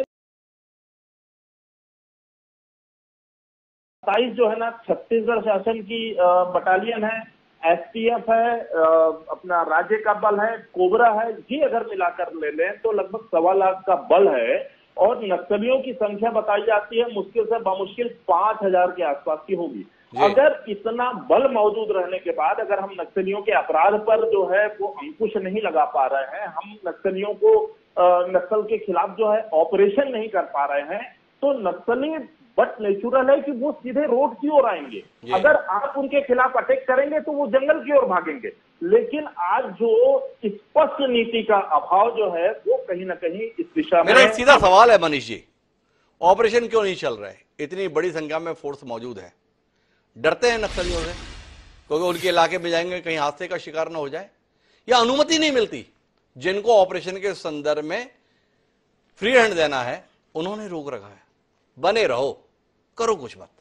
27 जो है ना छत्तीसगढ़ शासन की बटालियन है, एसटीएफ है, अपना राज्य का बल है, कोबरा है, ये अगर मिलाकर ले लें तो लगभग 1.25 लाख का बल है। और नक्सलियों की संख्या बताई जाती है मुश्किल से बामुश्किल 5000 के आसपास की होगी। अगर इतना बल मौजूद रहने के बाद अगर हम नक्सलियों के अपराध पर जो है वो अंकुश नहीं लगा पा रहे हैं, हम नक्सलियों को नक्सल के खिलाफ जो है ऑपरेशन नहीं कर पा रहे हैं, तो नक्सली बट नेचुरल है कि वो सीधे रोड की ओर आएंगे। अगर आप उनके खिलाफ अटैक करेंगे तो वो जंगल की ओर भागेंगे। लेकिन आज जो स्पष्ट नीति का अभाव जो है वो कहीं ना कहीं इस दिशा में। मेरा एक सीधा सवाल है मनीष जी, ऑपरेशन क्यों नहीं चल रहा है? इतनी बड़ी संख्या में फोर्स मौजूद है, डरते हैं नक्सलियों से क्योंकि उनके इलाके में जाएंगे कहीं हादसे का शिकार ना हो जाए, या अनुमति नहीं मिलती? जिनको ऑपरेशन के संदर्भ में फ्री हैंड देना है उन्होंने रोक रखा है, बने रहो, करो कुछ मत।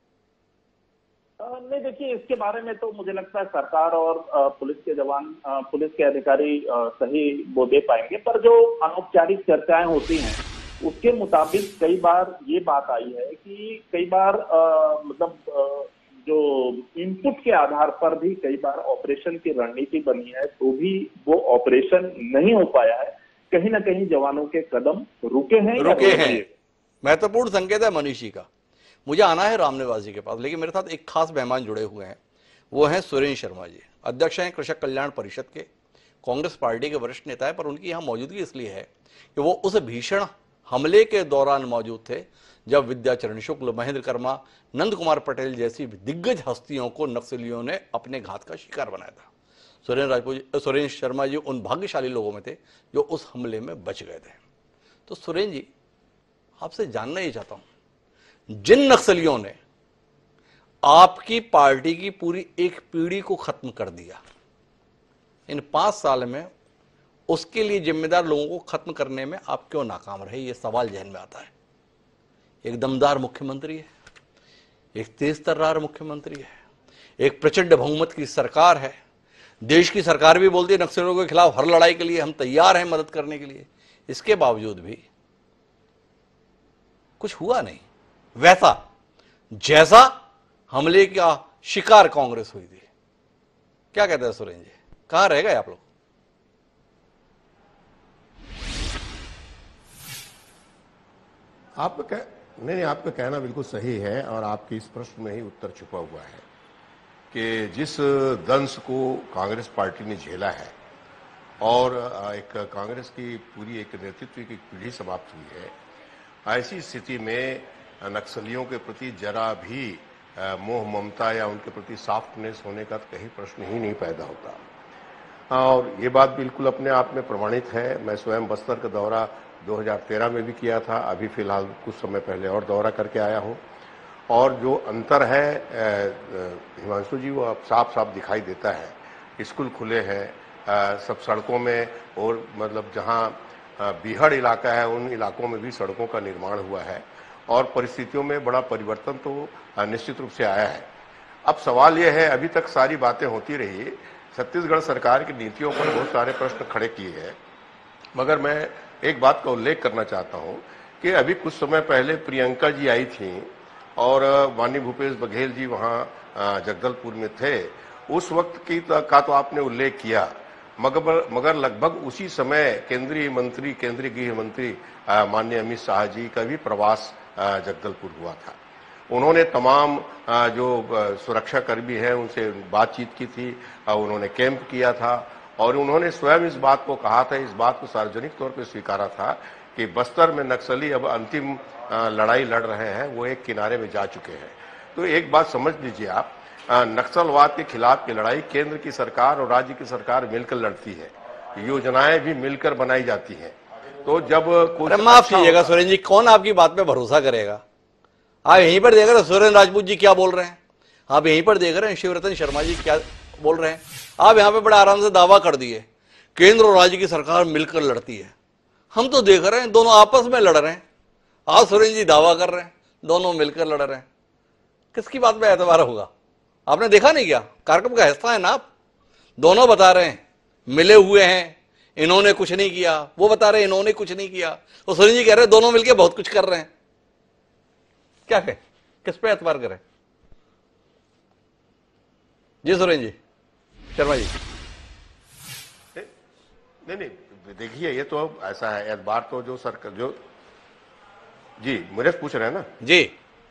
नहीं, देखिए इसके बारे में तो मुझे लगता है सरकार और पुलिस के जवान, पुलिस के अधिकारी सही वो दे पाएंगे। पर जो अनौपचारिक चर्चाएं होती हैं उसके मुताबिक कई बार ये बात आई है कि कई बार मतलब जो इनपुट के आधार पर भी कई बार ऑपरेशन की रणनीति बनी है तो भी वो ऑपरेशन नहीं हो पाया है। कहीं ना कहीं जवानों के कदम रुके हैं। महत्वपूर्ण संकेत है मनीष जी का। मुझे आना है रामनिवास जी के पास, लेकिन मेरे साथ एक खास मेहमान जुड़े हुए हैं, वो हैं सुरेंद्र शर्मा जी, अध्यक्ष हैं कृषक कल्याण परिषद के, कांग्रेस पार्टी के वरिष्ठ नेता है। पर उनकी यहाँ मौजूदगी इसलिए है कि वो उस भीषण हमले के दौरान मौजूद थे जब विद्याचरण शुक्ल, महेंद्र कर्मा, नंद कुमार पटेल जैसी दिग्गज हस्तियों को नक्सलियों ने अपने घात का शिकार बनाया था। सुरेंद्र शर्मा जी उन भाग्यशाली लोगों में थे जो उस हमले में बच गए थे। तो सुरेंद्र जी, आपसे जानना ही चाहता हूं, जिन नक्सलियों ने आपकी पार्टी की पूरी एक पीढ़ी को खत्म कर दिया इन 5 साल में, उसके लिए जिम्मेदार लोगों को खत्म करने में आप क्यों नाकाम रहे? ये सवाल जहन में आता है। एक दमदार मुख्यमंत्री है, एक तेज तर्रार मुख्यमंत्री है, एक प्रचंड बहुमत की सरकार है, देश की सरकार भी बोलती है नक्सलियों के खिलाफ हर लड़ाई के लिए हम तैयार हैं मदद करने के लिए। इसके बावजूद भी कुछ हुआ नहीं वैसा जैसा हमले का शिकार कांग्रेस हुई थी। क्या कहते हैं सुरेंद्र जी, कहां रह गए आप लोग? आपका कहना बिल्कुल सही है और आपके इस प्रश्न में ही उत्तर छुपा हुआ है कि जिस दंश को कांग्रेस पार्टी ने झेला है और एक कांग्रेस की पूरी एक नेतृत्व की पीढ़ी समाप्त हुई है, ऐसी स्थिति में नक्सलियों के प्रति जरा भी मोह ममता या उनके प्रति सॉफ्टनेस होने का कहीं प्रश्न ही नहीं पैदा होता। और ये बात बिल्कुल अपने आप में प्रमाणित है। मैं स्वयं बस्तर का दौरा 2013 में भी किया था, अभी फिलहाल कुछ समय पहले और दौरा करके आया हूँ, और जो अंतर है हिमांशु जी वो अब साफ साफ दिखाई देता है। स्कूल खुले हैं, सब सड़कों में, और मतलब जहाँ बीहड़ इलाका है उन इलाकों में भी सड़कों का निर्माण हुआ है और परिस्थितियों में बड़ा परिवर्तन तो निश्चित रूप से आया है। अब सवाल यह है, अभी तक सारी बातें होती रही, छत्तीसगढ़ सरकार की नीतियों पर बहुत सारे प्रश्न खड़े किए हैं, मगर मैं एक बात का उल्लेख करना चाहता हूं कि अभी कुछ समय पहले प्रियंका जी आई थी और माननीय भूपेश बघेल जी वहां जगदलपुर में थे। उस वक्त की का तो आपने उल्लेख किया, मगर लगभग उसी समय केंद्रीय गृह मंत्री माननीय अमित शाह जी का भी प्रवास जगदलपुर हुआ था। उन्होंने तमाम जो सुरक्षा कर्मी हैं उनसे बातचीत की थी, उन्होंने कैंप किया था और उन्होंने स्वयं इस बात को कहा था, इस बात को सार्वजनिक तौर पर स्वीकारा था कि बस्तर में नक्सली अब अंतिम लड़ाई लड़ रहे हैं, वो एक किनारे में जा चुके हैं। तो एक बात समझ लीजिए आप, नक्सलवाद के खिलाफ की लड़ाई केंद्र की सरकार और राज्य की सरकार मिलकर लड़ती है, योजनाएं भी मिलकर बनाई जाती हैं। तो जब माफ कीजिएगा सुरेंद्र जी, कौन आपकी बात पे भरोसा करेगा? आप यहीं पर देख रहे हैं सुरेंद्र राजपूत जी क्या बोल रहे हैं, आप यहीं पर देख रहे हैं शिवरतन शर्मा जी क्या बोल रहे हैं। आप यहाँ पे बड़े आराम से दावा कर दिए केंद्र और राज्य की सरकार मिलकर लड़ती है। हम तो देख रहे हैं दोनों आपस में लड़ रहे हैं। आज सुरेंद्र जी दावा कर रहे हैं दोनों मिलकर लड़ रहे हैं। किसकी बात में एतबार होगा? आपने देखा नहीं क्या? कार्यक्रम का हिस्सा है ना आप। दोनों बता रहे हैं मिले हुए हैं, इन्होंने कुछ नहीं किया, वो बता रहे हैं इन्होंने कुछ नहीं किया, तो सुरेंद्र जी कह रहे हैं दोनों मिलकर बहुत कुछ कर रहे हैं। क्या कहें, किस पे एतबार करें? जी सुरेंद्र जी, शर्मा जी। नहीं, देखिए ये तो ऐसा है, एतबार तो जो सरकार जो जी मुझे पूछ रहे हैं ना जी।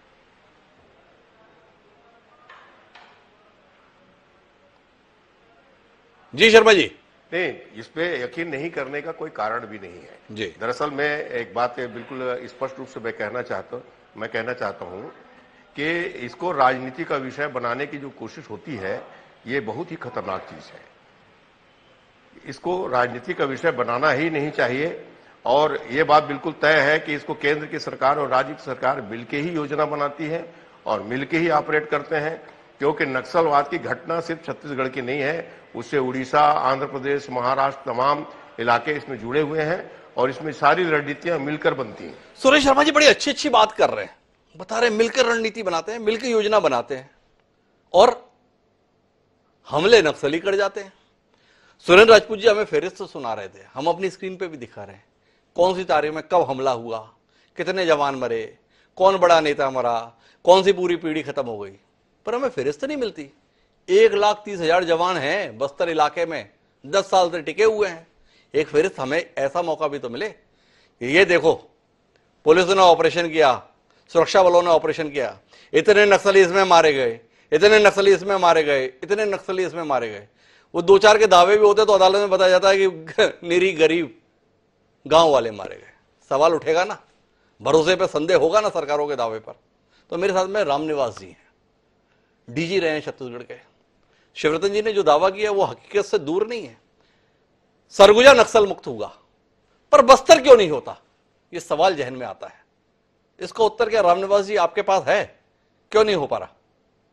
जी शर्मा जी। नहीं, इस पे यकीन नहीं करने का कोई कारण भी नहीं है जी। दरअसल मैं एक बात बिल्कुल स्पष्ट रूप से मैं कहना चाहता हूं कि इसको राजनीति का विषय बनाने की जो कोशिश होती है ये बहुत ही खतरनाक चीज है। इसको राजनीति का विषय बनाना ही नहीं चाहिए और ये बात बिल्कुल तय है कि इसको केंद्र की सरकार और राज्य की सरकार मिलकर ही योजना बनाती है और मिलकर ही ऑपरेट करते हैं, क्योंकि नक्सलवाद की घटना सिर्फ छत्तीसगढ़ की नहीं है, उससे उड़ीसा, आंध्र प्रदेश, महाराष्ट्र तमाम इलाके इसमें जुड़े हुए हैं और इसमें सारी रणनीतियां मिलकर बनती हैं। सुरेश शर्मा जी बड़ी अच्छी अच्छी बात कर रहे हैं, बता रहे हैं मिलकर रणनीति बनाते हैं, मिलकर योजना बनाते हैं और हमले नक्सली कर जाते हैं। सुरेंद्र राजपूत जी हमें फेरिस्त सुना रहे थे, हम अपनी स्क्रीन पे भी दिखा रहे हैं कौन सी तारीख में कब हमला हुआ, कितने जवान मरे, कौन बड़ा नेता मरा, कौन सी पूरी पीढ़ी खत्म हो गई, पर हमें फेरिस्त नहीं मिलती। 1,30,000 जवान हैं बस्तर इलाके में, 10 साल से टिके हुए हैं। एक फेरिस्त हमें ऐसा मौका भी तो मिले। ये देखो पुलिस ने ऑपरेशन किया, सुरक्षा बलों ने ऑपरेशन किया, इतने नक्सली इसमें मारे गए, इतने नक्सली इसमें मारे गए, इतने नक्सली इसमें मारे गए। वो 2-4 के दावे भी होते तो अदालत में बताया जाता है कि निरी गरीब गांव वाले मारे गए। सवाल उठेगा ना, भरोसे पे संदेह होगा ना सरकारों के दावे पर। तो मेरे साथ में रामनिवास जी हैं, डीजी रहे हैं छत्तीसगढ़ के। शिवरतन जी ने जो दावा किया वो हकीकत से दूर नहीं है। सरगुजा नक्सल मुक्त हुआ, पर बस्तर क्यों नहीं होता, ये सवाल जहन में आता है। इसका उत्तर क्या रामनिवास जी आपके पास है, क्यों नहीं हो पा रहा?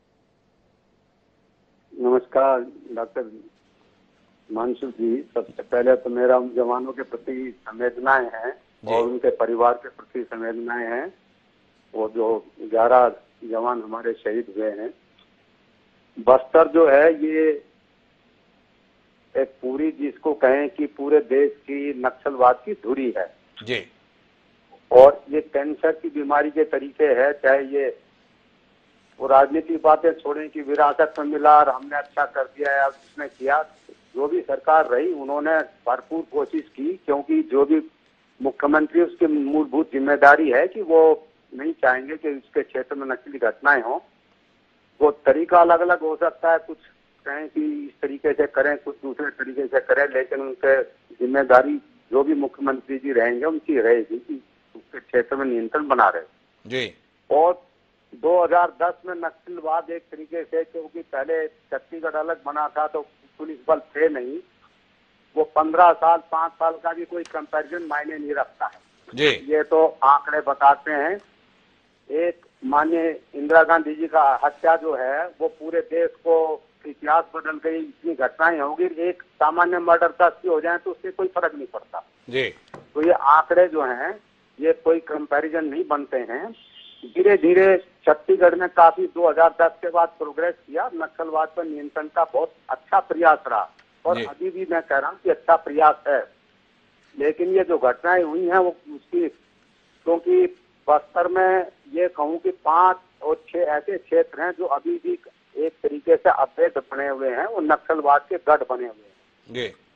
नमस्कार डॉक्टर मानसू जी, सबसे पहले तो मेरा उन जवानों के प्रति संवेदनाएं हैं और उनके परिवार के प्रति संवेदनाएं हैं। वो जो 11 जवान हमारे शहीद हुए हैं। बस्तर जो है ये एक पूरी, जिसको कहें कि पूरे देश की नक्सलवाद की धुरी है जी। और ये कैंसर की बीमारी के तरीके है, चाहे ये वो राजनीतिक बातें छोड़ें कि विरासत में मिला और हमने अच्छा कर दिया या उसने किया। जो भी सरकार रही उन्होंने भरपूर कोशिश की, क्योंकि जो भी मुख्यमंत्री उसकी मूलभूत जिम्मेदारी है कि वो नहीं चाहेंगे कि उसके क्षेत्र में नक्सली घटनाएं हों। वो तरीका अलग अलग हो सकता है, कुछ कहें कि इस तरीके से करें, कुछ दूसरे तरीके से करें, लेकिन उनके जिम्मेदारी जो भी मुख्यमंत्री जी रहेंगे उनकी रहेगी कि उसके क्षेत्र में नियंत्रण बना रहे जी। और 2010 में नक्सलवाद एक तरीके से, क्योंकि पहले छत्तीसगढ़ अलग बना था तो पुलिस बल थे नहीं, वो 15 साल 5 साल का भी कोई कंपैरिजन मायने नहीं रखता है जी। ये तो आंकड़े बताते हैं। एक माननीय इंदिरा गांधी जी का हत्या जो है वो पूरे देश को इतिहास बदल गई, इतनी घटनाएं होगी, एक सामान्य मर्डर 10 की हो जाए तो उससे कोई फर्क नहीं पड़ता जी। तो ये आंकड़े जो हैं ये कोई कंपैरिजन नहीं बनते हैं। धीरे धीरे छत्तीसगढ़ ने काफी 2010 के बाद प्रोग्रेस किया, नक्सलवाद पर नियंत्रण का बहुत अच्छा प्रयास रहा और अभी भी मैं कह रहा हूँ कि अच्छा प्रयास है। लेकिन ये जो घटनाएं हुई हैं वो उसकी, क्योंकि बस्तर में ये कहूँ कि 5 और 6 ऐसे क्षेत्र हैं जो अभी भी एक तरीके से अवैध बने हुए हैं, वो नक्सलवाद के गढ़ बने हुए हैं।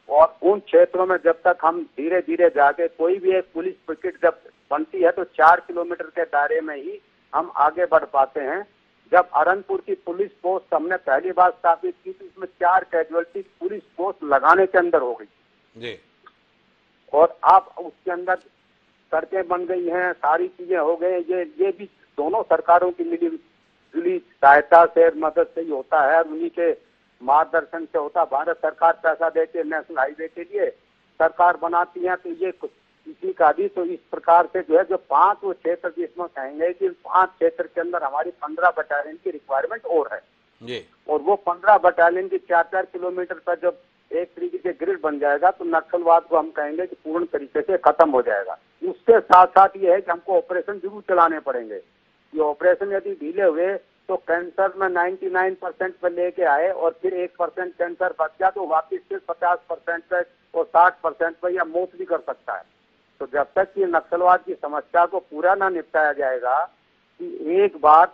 और उन क्षेत्रों में जब तक हम धीरे धीरे जाके कोई भी एक पुलिस पिकेट जब बनती है तो 4 किलोमीटर के दायरे में ही हम आगे बढ़ पाते हैं। जब अरनपुर की पुलिस पोस्ट हमने पहली बार स्थापित की तो इसमें 4 कैजुअलिटी पुलिस पोस्ट लगाने के अंदर हो गई जी। और अब उसके अंदर सड़कें बन गई हैं, सारी चीजें हो गई। ये भी दोनों सरकारों की मिली सहायता से मदद से ही होता है, उन्हीं के मार्गदर्शन से होता। भारत सरकार पैसा देती है नेशनल हाईवे के लिए, सरकार बनाती है, तो ये किसी का भी तो इस प्रकार से जो है जो 5 वो क्षेत्र जिसमें कहेंगे कि 5 क्षेत्र के अंदर हमारी 15 बटालियन की रिक्वायरमेंट और है जी। और वो 15 बटालियन की 4-4 किलोमीटर पर जब एक तरीके से ग्रिड बन जाएगा तो नक्सलवाद को हम कहेंगे कि पूर्ण तरीके से खत्म हो जाएगा। उसके साथ साथ ये है कि हमको ऑपरेशन जरूर चलाने पड़ेंगे। ये ऑपरेशन यदि ढीले हुए तो कैंसर में 99% पे लेके आए और फिर 1% कैंसर बच गया तो वापिस फिर 50% पे और 60% पे या मौत भी कर सकता है। तो जब तक ये नक्सलवाद की समस्या को पूरा ना निपटाया जाएगा कि एक बार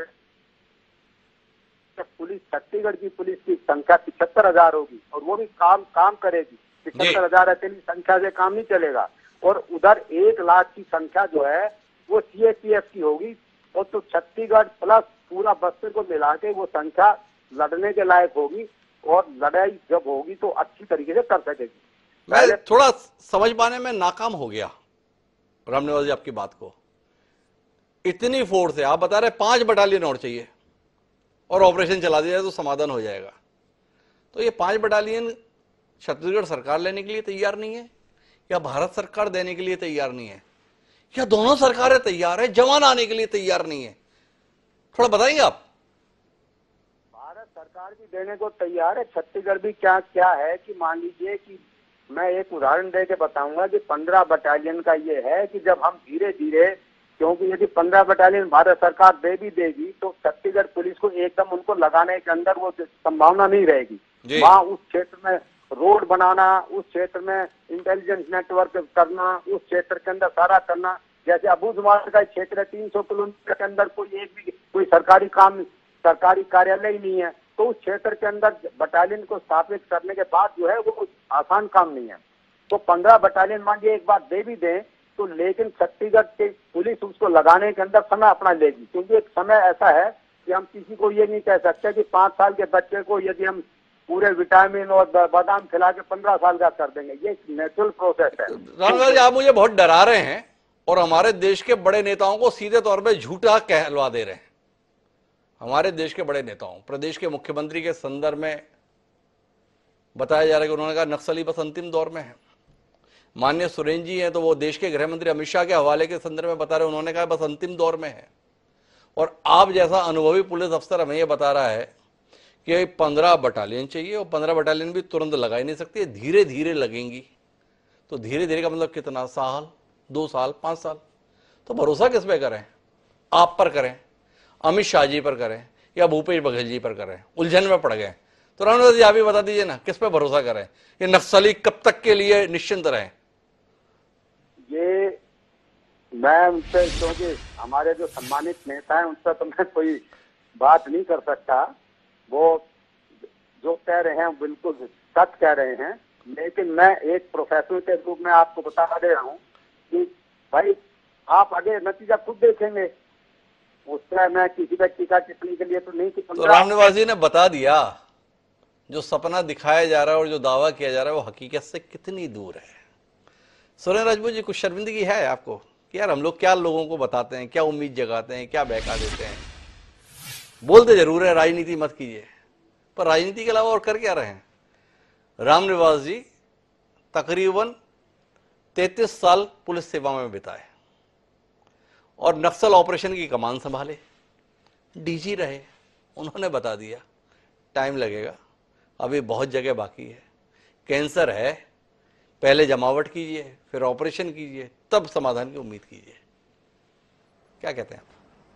पुलिस छत्तीसगढ़ की पुलिस की संख्या 75,000 होगी और वो भी काम करेगी। 75,000 अकेली संख्या से काम नहीं चलेगा और उधर 1 लाख की संख्या जो है वो सीएपीएफ की होगी और तो छत्तीसगढ़ प्लस पूरा बस्तर को मिला के वो संख्या लड़ने के लायक होगी और लड़ाई जब होगी तो अच्छी तरीके से कर सकेगी। मैं थोड़ा समझ पाने में नाकाम हो गया रामनिवास जी आपकी बात को। इतनी फोर्स है, आप बता रहे 5 बटालियन और चाहिए और ऑपरेशन चला दिया जाए तो समाधान हो जाएगा। तो ये 5 बटालियन छत्तीसगढ़ सरकार लेने के लिए तैयार नहीं है या भारत सरकार देने के लिए तैयार नहीं है या दोनों सरकारें तैयार है, जवान आने के लिए तैयार नहीं है? थोड़ा बताएंगे आप। भारत सरकार भी देने को तैयार है, छत्तीसगढ़ भी क्या है कि मान लीजिए कि मैं एक उदाहरण दे के बताऊंगा कि 15 बटालियन का ये है कि जब हम धीरे धीरे, क्योंकि यदि 15 बटालियन भारत सरकार दे भी देगी तो छत्तीसगढ़ पुलिस को एकदम उनको लगाने के अंदर वो संभावना नहीं रहेगी। वहाँ उस क्षेत्र में रोड बनाना, उस क्षेत्र में इंटेलिजेंस नेटवर्क करना, उस क्षेत्र के अंदर सारा करना। जैसे अबूझमाड़ का क्षेत्र है 300 किलोमीटर के अंदर कोई सरकारी कार्यालय ही नहीं है, तो उस क्षेत्र के अंदर बटालियन को स्थापित करने के बाद जो है वो आसान काम नहीं है। तो 15 बटालियन मान लीजिए एक बार दे भी दें तो लेकिन छत्तीसगढ़ की पुलिस उसको लगाने के अंदर समय अपना लेगी, क्योंकि एक समय ऐसा है कि हम किसी को ये नहीं कह सकते कि 5 साल के बच्चे को यदि हम पूरे विटामिन और बादाम खिला के 15 साल का कर देंगे, ये नेचुरल प्रोसेस है। रामनिवास जी, आप मुझे बहुत डरा रहे हैं और हमारे देश के बड़े नेताओं को सीधे तौर पे झूठा कहलवा दे रहे हैं। हमारे देश के बड़े नेताओं, प्रदेश के मुख्यमंत्री के संदर्भ में बताया जा रहा है कि उन्होंने कहा नक्सली बस अंतिम दौर में है। माननीय सुरेन जी हैं तो वो देश के गृह मंत्री अमित शाह के हवाले के संदर्भ में बता रहे, उन्होंने कहा बस अंतिम दौर में है। और आप जैसा अनुभवी पुलिस अफसर हमें ये बता रहा है कि 15 बटालियन चाहिए और 15 बटालियन भी तुरंत लगा ही नहीं सकती, धीरे धीरे लगेंगी। तो धीरे धीरे का मतलब कितना साल, 2 साल, 5 साल? तो भरोसा किस पे करें? आप पर करें, अमित शाह जी पर करें या भूपेश बघेल जी पर करें? उलझन में पड़ गए। तो रामनिवास जी आप ही बता दीजिए ना, किस पे भरोसा करें? ये नक्सली कब तक के लिए निश्चिंत रहें? ये मैं उनसे, क्योंकि हमारे जो सम्मानित नेता हैं उनसे तो मैं कोई बात नहीं कर सकता। वो जो कह रहे हैं बिल्कुल सच कह रहे हैं, लेकिन मैं एक प्रोफेसर के रूप में आपको बता दे रहा हूँ कि भाई आप आगे नतीजा खुद देखेंगे। उससे मैं किसी व्यक्ति का टिप्पणी के लिए तो नहीं। तो रामनिवास जी ने बता दिया, जो सपना दिखाया जा रहा है और जो दावा किया जा रहा है वो हकीकत से कितनी दूर है। सुरेन राजपूत जी, कुछ शर्मिंदगी है आपको कि यार हम लोग क्या लोगों को बताते हैं, क्या उम्मीद जगाते हैं, क्या बहका देते हैं? बोलते जरूर है राजनीति मत कीजिए, पर राजनीति के अलावा और कर क्या रहे हैं? रामनिवास जी तकरीबन 33 साल पुलिस सेवा में बिताए और नक्सल ऑपरेशन की कमान संभाले, डीजी रहे। उन्होंने बता दिया टाइम लगेगा, अभी बहुत जगह बाकी है, कैंसर है, पहले जमावट कीजिए फिर ऑपरेशन कीजिए, तब समाधान की उम्मीद कीजिए। क्या कहते हैं आप?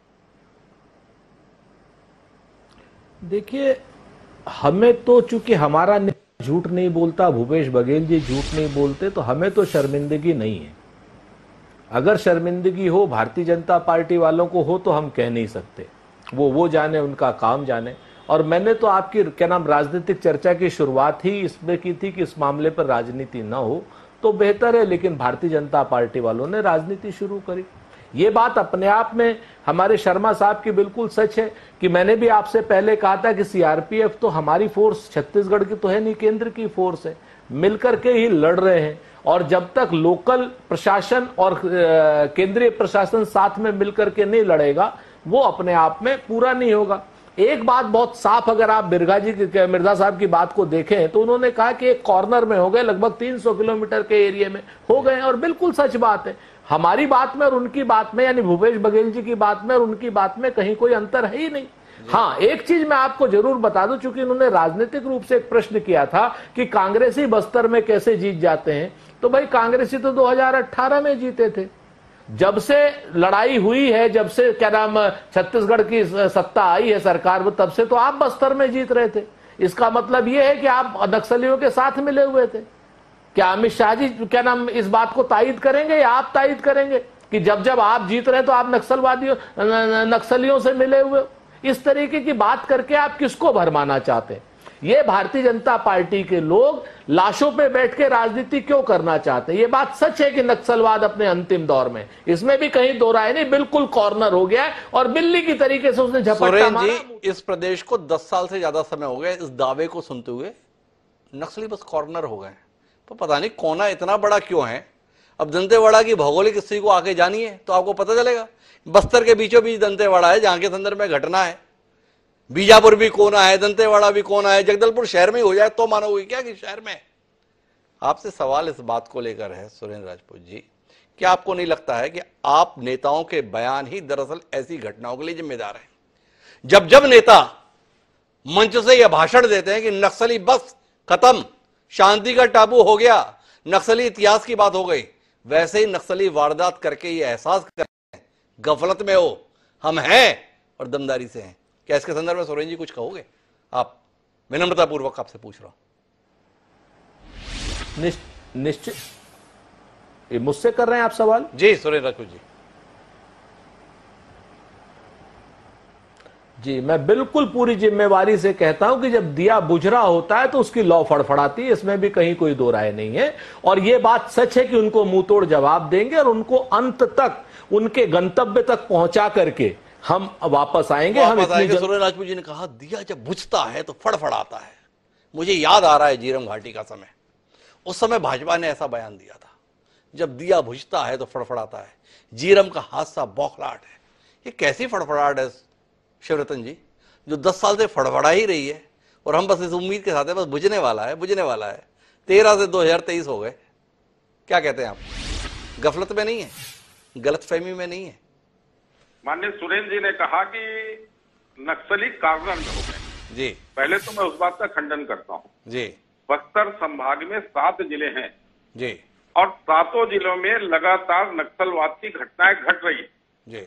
देखिए, हमें तो चूंकि हमारा झूठ नहीं बोलता, भूपेश बघेल जी झूठ नहीं बोलते, तो हमें तो शर्मिंदगी नहीं है। अगर शर्मिंदगी हो भारतीय जनता पार्टी वालों को हो तो हम कह नहीं सकते, वो जाने, उनका काम जाने। और मैंने तो आपकी क्या नाम राजनीतिक चर्चा की शुरुआत ही इसमें की थी कि इस मामले पर राजनीति न हो तो बेहतर है, लेकिन भारतीय जनता पार्टी वालों ने राजनीति शुरू करी। ये बात अपने आप में हमारे शर्मा साहब की बिल्कुल सच है कि मैंने भी आपसे पहले कहा था कि सीआरपीएफ तो हमारी फोर्स छत्तीसगढ़ की तो है नहीं, केंद्र की फोर्स है, मिलकर के ही लड़ रहे हैं। और जब तक लोकल प्रशासन और केंद्रीय प्रशासन साथ में मिलकर के नहीं लड़ेगा वो अपने आप में पूरा नहीं होगा। एक बात बहुत साफ, अगर आप मिर्जा साहब की बात को देखें तो उन्होंने कहा कि एक कॉर्नर में हो गए, लगभग 300 किलोमीटर के एरिया में हो गए, और बिल्कुल सच बात है। हमारी बात में और उनकी बात में, यानी भूपेश बघेल जी की बात में और उनकी बात में कहीं कोई अंतर है ही नहीं। हाँ, एक चीज मैं आपको जरूर बता दूं, चूंकि उन्होंने राजनीतिक रूप से एक प्रश्न किया था कि कांग्रेसी बस्तर में कैसे जीत जाते हैं, तो भाई कांग्रेसी तो 2018 में जीते थे। जब से लड़ाई हुई है, जब से क्या नाम छत्तीसगढ़ की सत्ता आई है सरकार में, तब से तो आप बस्तर में जीत रहे थे। इसका मतलब यह है कि आप नक्सलियों के साथ मिले हुए थे। क्या अमित शाह जी क्या नाम इस बात को तायद करेंगे या आप तायद करेंगे कि जब जब आप जीत रहे तो आप नक्सलियों से मिले हुए? इस तरीके की बात करके आप किसको भरमाना चाहते हैं? ये भारतीय जनता पार्टी के लोग लाशों पे बैठ के राजनीति क्यों करना चाहते हैं? ये बात सच है कि नक्सलवाद अपने अंतिम दौर में, इसमें भी कहीं दो राय नहीं, बिल्कुल कॉर्नर हो गया है और बिल्ली की तरीके से उसने झपट्टा मारा। जी, इस प्रदेश को 10 साल से ज्यादा समय हो गया इस दावे को सुनते हुए, नक्सली बस कॉर्नर हो गए, तो पता नहीं कोना इतना बड़ा क्यों है। अब दंतेवाड़ा की भौगोलिक स्थिति को आगे जानिए तो आपको पता चलेगा। बस्तर के बीचों बीच दंतेवाड़ा है, जहां के संदर्भ में घटना है। बीजापुर भी कोना है, दंतेवाड़ा भी कोना है, जगदलपुर शहर में ही हो जाए तो मानोगे क्या कि शहर में? आपसे सवाल इस बात को लेकर है सुरेंद्र राजपूत जी, क्या आपको नहीं लगता है कि आप नेताओं के बयान ही दरअसल ऐसी घटनाओं के लिए जिम्मेदार हैं? जब जब नेता मंच से यह भाषण देते हैं कि नक्सली बस खत्म, शांति का टापू हो गया, नक्सली इतिहास की बात हो गई, वैसे ही नक्सली वारदात करके ये एहसास करते हैं गफलत में हो हम हैं और दमदारी से हैं। क्या इसके संदर्भ में सोरेन जी कुछ कहोगे आप? विनम्रतापूर्वक आपसे पूछ रहा हूं। निश्चित ये मुझसे कर रहे हैं आप सवाल? जी सुरेंद्र राजपूत जी। जी, मैं बिल्कुल पूरी जिम्मेवारी से कहता हूं कि जब दिया बुझ रहा होता है तो उसकी लौ फड़फड़ाती है, इसमें भी कहीं कोई दो राय नहीं है। और यह बात सच है कि उनको मुंह तोड़ जवाब देंगे और उनको अंत तक उनके गंतव्य तक पहुंचा करके हम वापस आएंगे। सुरेंद्र राजपूत जी ने कहा दिया जब बुझता है तो फड़फड़ाता है। मुझे याद आ रहा है झीरम घाटी का समय, उस समय भाजपा ने ऐसा बयान दिया था, जब दिया बुझता है तो फड़फड़ाता है। झीरम का हादसा बौखलाहट है। ये कैसी फड़फड़ाहट है शिवरतन जी, जो 10 साल से फड़फड़ा ही रही है और हम बस इस उम्मीद के साथ है बस बुझने वाला है, बुझने वाला है। 13 से 2023 हो गए। क्या कहते हैं आप? गफलत में नहीं है, गलतफहमी में नहीं है? माननीय सुरेंद्र जी ने कहा कि नक्सली कार्नर में हो गए जी। पहले तो मैं उस बात का खंडन करता हूँ जी। बस्तर संभाग में 7 जिले हैं जी, और 7 जिलों में लगातार नक्सलवाद की घटनाएं घट रही है जी।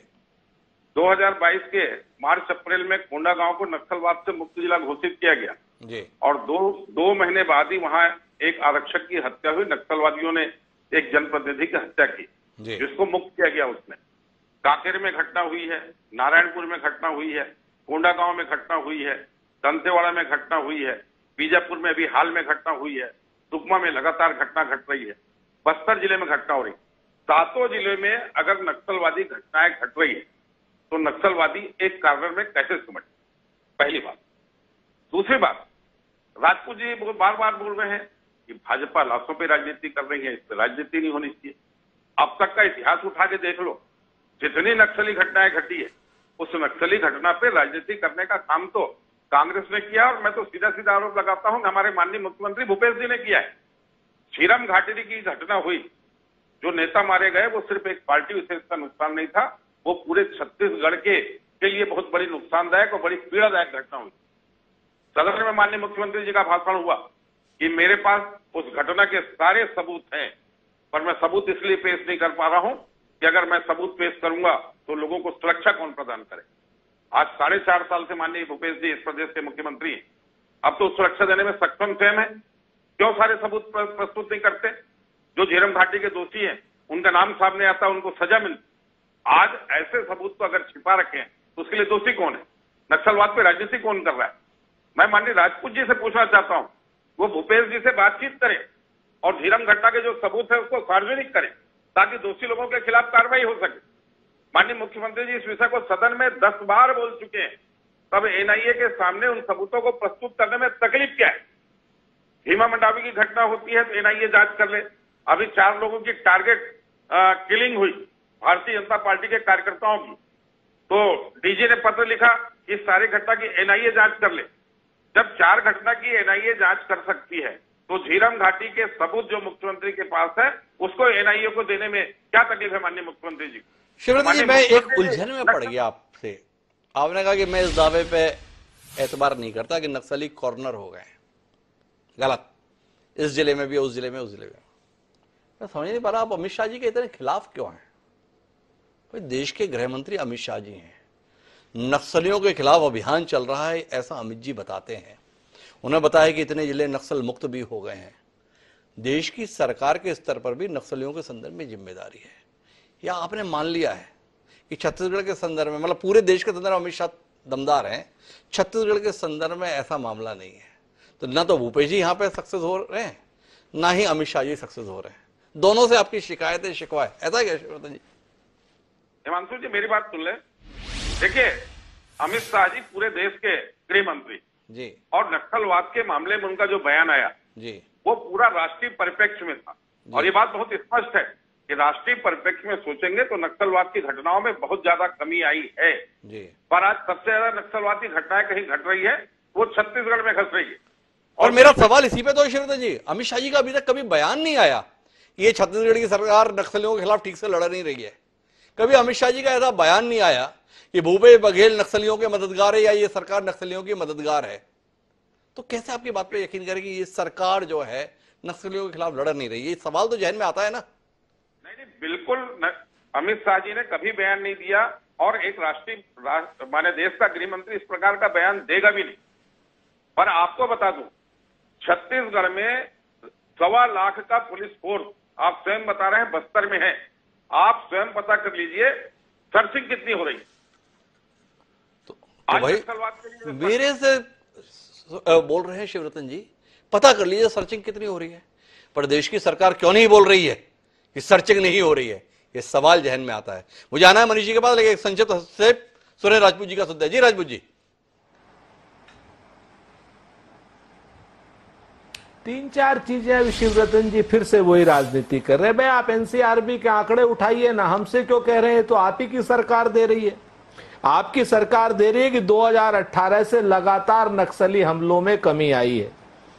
2022 के मार्च अप्रैल में कोंडा गांव को नक्सलवाद से मुक्त जिला घोषित किया गया जी। और दो महीने बाद ही वहां एक आरक्षक की हत्या हुई। नक्सलवादियों ने एक जनप्रतिनिधि की हत्या की जिसको मुक्त किया गया। उसमें कांकेर में घटना हुई है, नारायणपुर में घटना हुई है, कोंडा गांव में घटना हुई है, दंतेवाड़ा में घटना हुई है, बीजापुर में भी हाल में घटना हुई है, सुकमा में लगातार घटना घट रही है, बस्तर जिले में घटना हो रही। 7 जिले में अगर नक्सलवादी घटनाएं घट रही है तो नक्सलवादी एक कार्नर में कैसे समझ? पहली बात। दूसरी बात, राजपूत जी बार बार बोल रहे हैं कि भाजपा लाशों पे राजनीति कर रही है, इस पर राजनीति नहीं होनी चाहिए। अब तक का इतिहास उठा के देख लो, जितनी नक्सली घटनाएं घटी है उस नक्सली घटना पे राजनीति करने का काम तो कांग्रेस ने किया। और मैं तो सीधा सीधा आरोप लगाता हूं कि हमारे माननीय मुख्यमंत्री भूपेश जी ने किया है। झीरम घाटी की घटना हुई, जो नेता मारे गए वो सिर्फ एक पार्टी विशेष का नुकसान नहीं था, वो पूरे छत्तीसगढ़ के लिए बहुत बड़ी नुकसानदायक और बड़ी पीड़ादायक घटना हुई। सदन में माननीय मुख्यमंत्री जी का भाषण हुआ कि मेरे पास उस घटना के सारे सबूत हैं, पर मैं सबूत इसलिए पेश नहीं कर पा रहा हूं कि अगर मैं सबूत पेश करूंगा तो लोगों को सुरक्षा कौन प्रदान करे। आज 4.5 साल से माननीय भूपेश जी इस प्रदेश के मुख्यमंत्री हैं, अब तो सुरक्षा देने में सक्षम स्वयं है। क्यों सारे सबूत प्रस्तुत नहीं करते? जो झीरम घाटी के दोषी हैं उनका नाम सामने आता, उनको सजा मिलती। आज ऐसे सबूत तो अगर छिपा रखे हैं तो उसके लिए दोषी कौन है? नक्सलवाद पे राजनीति कौन कर रहा है? मैं माननीय राजपूत जी से पूछना चाहता हूं, वो भूपेश जी से बातचीत करें और झीरम घटना के जो सबूत है उसको सार्वजनिक करें ताकि दोषी लोगों के खिलाफ कार्रवाई हो सके। माननीय मुख्यमंत्री जी इस विषय को सदन में 10 बार बोल चुके हैं, तब एनआईए के सामने उन सबूतों को प्रस्तुत करने में तकलीफ क्या है? भीमा मंडावी की घटना होती है तो एनआईए जांच कर ले। अभी 4 लोगों की टारगेट किलिंग हुई भारतीय जनता पार्टी के कार्यकर्ताओं की, तो डीजी ने पत्र लिखा कि सारी घटना की एनआईए जांच कर ले। जब 4 घटना की एनआईए जांच कर सकती है तो झीरम घाटी के सबूत जो मुख्यमंत्री के पास है उसको एनआईए को देने में क्या तकलीफ है माननीय मुख्यमंत्री जी? शिवरतन जी, मैं एक उलझन में पड़ गया आपसे। आपने कहा कि मैं इस दावे पे एतबार नहीं करता कि नक्सली कॉर्नर हो गए। गलत, इस जिले में भी, उस जिले में, उस जिले में। मैं समझ नहीं पा रहा आप अमित शाह जी के इतने खिलाफ क्यों हैं? भाई देश के गृह मंत्री अमित शाह जी हैं, नक्सलियों के खिलाफ अभियान चल रहा है ऐसा अमित जी बताते हैं। उन्हें बताया कि इतने जिले नक्सल मुक्त भी हो गए हैं। देश की सरकार के स्तर पर भी नक्सलियों के संदर्भ में जिम्मेदारी है, या आपने मान लिया है कि छत्तीसगढ़ के संदर्भ में, मतलब पूरे देश के संदर्भ में अमित शाह दमदार हैं, छत्तीसगढ़ के संदर्भ में ऐसा मामला नहीं है? तो ना तो भूपेश जी यहाँ पे सक्सेस हो रहे हैं, ना ही अमित शाह जी सक्सेस हो रहे हैं। दोनों से आपकी शिकायतें शिकवा है, ऐसा क्या शिवरतन जी? हिमांशु जी मेरी बात सुन ले। देखिए, अमित शाह जी पूरे देश के गृह मंत्री जी, और नक्सलवाद के मामले में उनका जो बयान आया जी, वो पूरा राष्ट्रीय परिप्रेक्ष्य में था। और ये बात बहुत स्पष्ट है कि राष्ट्रीय परिप्रेक्ष्य में सोचेंगे तो नक्सलवाद की घटनाओं में बहुत ज्यादा कमी आई है जी। पर आज सबसे ज्यादा नक्सलवाद की घटनाएं कहीं घट रही है वो छत्तीसगढ़ में घट रही है। और मेरा सवाल इसी पे तो शिवरतन जी, अमित शाह जी का अभी तक कभी बयान नहीं आया ये छत्तीसगढ़ की सरकार नक्सलियों के खिलाफ ठीक से लड़ नहीं रही है। कभी अमित शाह जी का ऐसा बयान नहीं आया कि भूपेश बघेल नक्सलियों के मददगार है या ये सरकार नक्सलियों की मददगार है। तो कैसे आपकी बात पे यकीन करें कि ये सरकार जो है नक्सलियों के खिलाफ लड़ नहीं रही है? ये सवाल तो जहन में आता है ना। नहीं, बिल्कुल अमित शाह जी ने कभी बयान नहीं दिया और एक माने देश का गृह मंत्री इस प्रकार का बयान देगा भी नहीं। पर आपको बता दूं, छत्तीसगढ़ में 1.25 लाख का पुलिस फोर्स आप स्वयं बता रहे हैं बस्तर में है। आप स्वयं पता कर लीजिए सर्चिंग कितनी हो रही है। तो भाई मेरे से बोल रहे हैं शिवरतन जी, पता कर लीजिए सर्चिंग कितनी हो रही है। पर देश की सरकार क्यों नहीं बोल रही है कि सर्चिंग नहीं हो रही है? ये सवाल जहन में आता है। मुझे आना है मनीष जी के पास, लेकिन एक संक्षिप्त से सुरेंद्र राजपूत जी का सुनते हैं। जी राजपूत जी। 3-4 चीजें शिवरतन जी फिर से वही राजनीति कर रहे हैं। भाई आप एनसीआरबी के आंकड़े उठाइए ना, हमसे क्यों कह रहे हैं? तो आप ही की सरकार दे रही है। आपकी सरकार दे रही है कि 2018 से लगातार नक्सली हमलों में कमी आई है।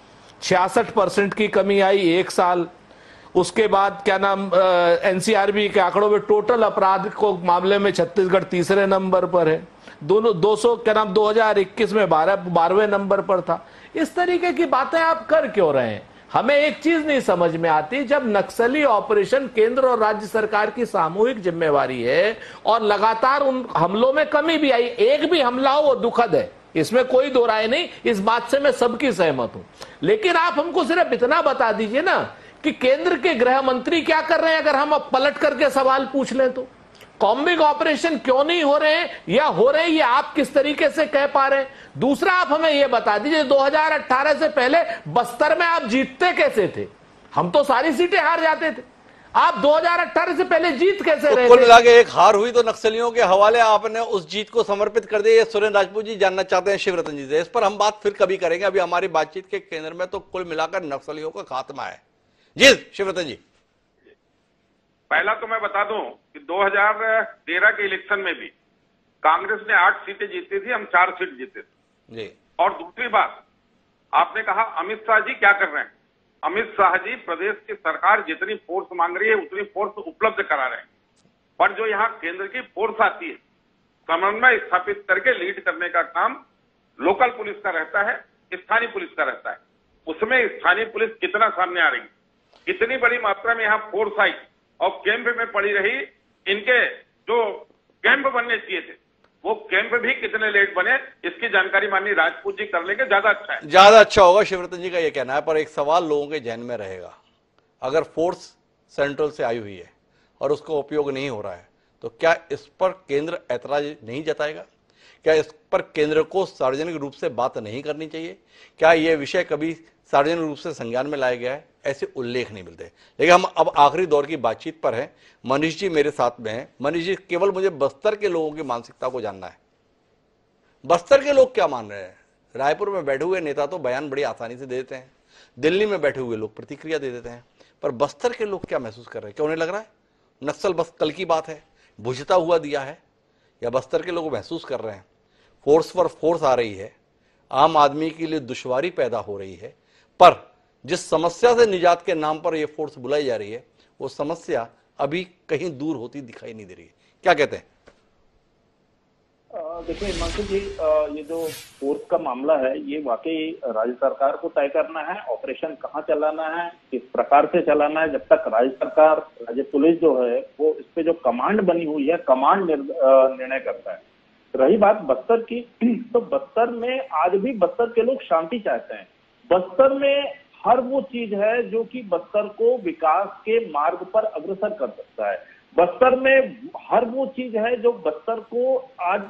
66% की कमी आई एक साल। उसके बाद क्या नाम, एनसीआरबी के आंकड़ों में टोटल अपराध को मामले में छत्तीसगढ़ तीसरे नंबर पर है। दोनों 2021 में 12वें नंबर पर था। इस तरीके की बातें आप कर क्यों रहे हैं? हमें एक चीज नहीं समझ में आती, जब नक्सली ऑपरेशन केंद्र और राज्य सरकार की सामूहिक जिम्मेवारी है और लगातार उन हमलों में कमी भी आई, एक भी हमला हो वो दुखद है, इसमें कोई दो राय नहीं, इस बात से मैं सबकी सहमत हूं। लेकिन आप हमको सिर्फ इतना बता दीजिए ना कि केंद्र के गृह मंत्री क्या कर रहे हैं। अगर हम अब पलट करके सवाल पूछ लें तो कॉम्बिंग ऑपरेशन क्यों नहीं हो रहे हैं, या हो रहे हैं ये आप किस तरीके से कह पा रहे हैं? दूसरा, आप हमें ये बता दीजिए 2018 से पहले बस्तर में आप जीतते कैसे थे? हम तो सारी सीटें हार जाते थे, आप 2018 से पहले जीत कैसे रहे? कुल मिला के एक हार हुई तो नक्सलियों के हवाले आपने उस जीत को समर्पित कर दिया। ये सुरेंद्र राजपूत जी जानना चाहते हैं शिवरतन जी से। इस पर हम बात फिर कभी करेंगे। अभी हमारी बातचीत के केंद्र में तो कुल मिलाकर नक्सलियों का खात्मा है। जी शिवरतन जी। पहला तो मैं बता दूं कि 2013 के इलेक्शन में भी कांग्रेस ने 8 सीटें जीती थी, हम 4 सीट जीते थे जी। और दूसरी बात, आपने कहा अमित शाह जी क्या कर रहे हैं। अमित शाह जी प्रदेश की सरकार जितनी फोर्स मांग रही है उतनी फोर्स उपलब्ध करा रहे हैं, पर जो यहाँ केंद्र की फोर्स आती है समन्वय स्थापित करके लीड करने का काम लोकल पुलिस का रहता है, स्थानीय पुलिस का रहता है। उसमें स्थानीय पुलिस कितना सामने आ रही है, कितनी बड़ी मात्रा में यहाँ फोर्स आई और कैंप में पड़ी रही। इनके जो कैंप बनने चाहिए थे वो कैंप भी कितने लेट बने, इसकी जानकारी माननीय राजपूत जी कर लेंगे, ज्यादा अच्छा है। ज्यादा अच्छा होगा, शिवरतन जी का ये कहना है। पर एक सवाल लोगों के जहन में रहेगा, अगर फोर्स सेंट्रल से आई हुई है और उसका उपयोग नहीं हो रहा है तो क्या इस पर केंद्र ऐतराज नहीं जताएगा? क्या इस पर केंद्र को सार्वजनिक रूप से बात नहीं करनी चाहिए? क्या यह विषय कभी सार्वजनिक रूप से संज्ञान में लाया गया है? ऐसे उल्लेख नहीं मिलते। लेकिन हम अब आखिरी दौर की बातचीत पर हैं। मनीष जी मेरे साथ में हैं। मनीष जी, केवल मुझे बस्तर के लोगों की मानसिकता को जानना है। बस्तर के लोग क्या मान रहे हैं? रायपुर में बैठे हुए नेता तो बयान बड़ी आसानी से दे देते हैं, दिल्ली में बैठे हुए लोग प्रतिक्रिया दे देते हैं, पर बस्तर के लोग क्या महसूस कर रहे हैं? क्या उन्हें लग रहा है नक्सल बस कल की बात है, बुझता हुआ दिया है? या बस्तर के लोग महसूस कर रहे हैं फोर्स पर फोर्स आ रही है, आम आदमी के लिए दुश्वारी पैदा हो रही है, पर जिस समस्या से निजात के नाम पर यह फोर्स बुलाई जा रही है वो समस्या अभी कहीं दूर होती दिखाई नहीं दे रही है? क्या कहते हैं? देखिए हिमांशु जी, ये जो फोर्स का मामला है ये वाकई राज्य सरकार को तय करना है, ऑपरेशन कहाँ चलाना है, किस प्रकार से चलाना है। जब तक राज्य सरकार, राज्य पुलिस जो है वो इस पे जो कमांड बनी हुई है, कमांड निर्णय करता है। रही बात बस्तर की, तो बस्तर में आज भी बस्तर के लोग शांति चाहते हैं। बस्तर में हर वो चीज है जो कि बस्तर को विकास के मार्ग पर अग्रसर कर सकता है। बस्तर में हर वो चीज है जो बस्तर को आज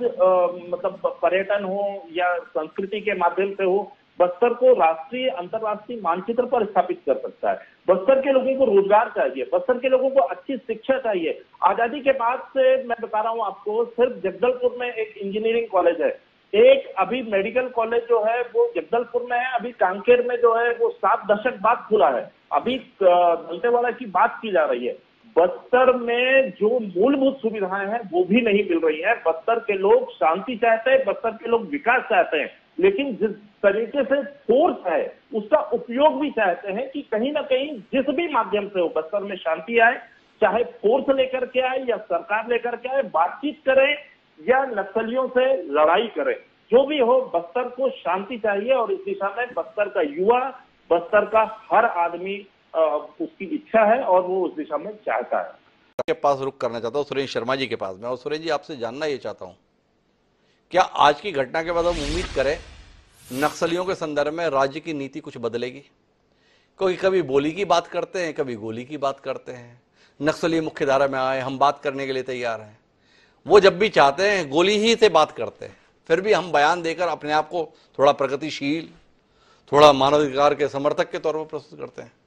मतलब पर्यटन हो या संस्कृति के माध्यम से हो, बस्तर को राष्ट्रीय अंतर्राष्ट्रीय मानचित्र पर स्थापित कर सकता है। बस्तर के लोगों को रोजगार चाहिए, बस्तर के लोगों को अच्छी शिक्षा चाहिए। आजादी के बाद से मैं बता रहा हूँ आपको, सिर्फ जगदलपुर में एक इंजीनियरिंग कॉलेज है, एक अभी मेडिकल कॉलेज जो है वो जगदलपुर में है, अभी कांकेर में जो है वो 7 दशक बाद खुला है, अभी दंतेवाड़ा की बात की जा रही है। बस्तर में जो मूलभूत सुविधाएं हैं वो भी नहीं मिल रही हैं। बस्तर के लोग शांति चाहते हैं, बस्तर के लोग विकास चाहते हैं, लेकिन जिस तरीके से फोर्स है उसका उपयोग भी चाहते हैं कि कहीं ना कहीं जिस भी माध्यम से हो बस्तर में शांति आए, चाहे फोर्स लेकर के आए या सरकार लेकर के आए, बातचीत करें या नक्सलियों से लड़ाई करें, जो भी हो बस्तर को शांति चाहिए। और इस दिशा में बस्तर का युवा, बस्तर का हर आदमी उसकी इच्छा है और वो उस दिशा में चाहता है। के पास रुक करना चाहता हूँ सुरेश शर्मा जी के पास में। और सुरेश जी, आपसे जानना ये चाहता हूँ, क्या आज की घटना के बाद हम उम्मीद करें नक्सलियों के संदर्भ में राज्य की नीति कुछ बदलेगी? क्योंकि कभी बोली की बात करते हैं, कभी गोली की बात करते हैं। नक्सली मुख्यधारा में आए, हम बात करने के लिए तैयार हैं। वो जब भी चाहते हैं गोली ही से बात करते हैं, फिर भी हम बयान देकर अपने आप को थोड़ा प्रगतिशील, थोड़ा मानवाधिकार के समर्थक के तौर पर प्रस्तुत करते हैं।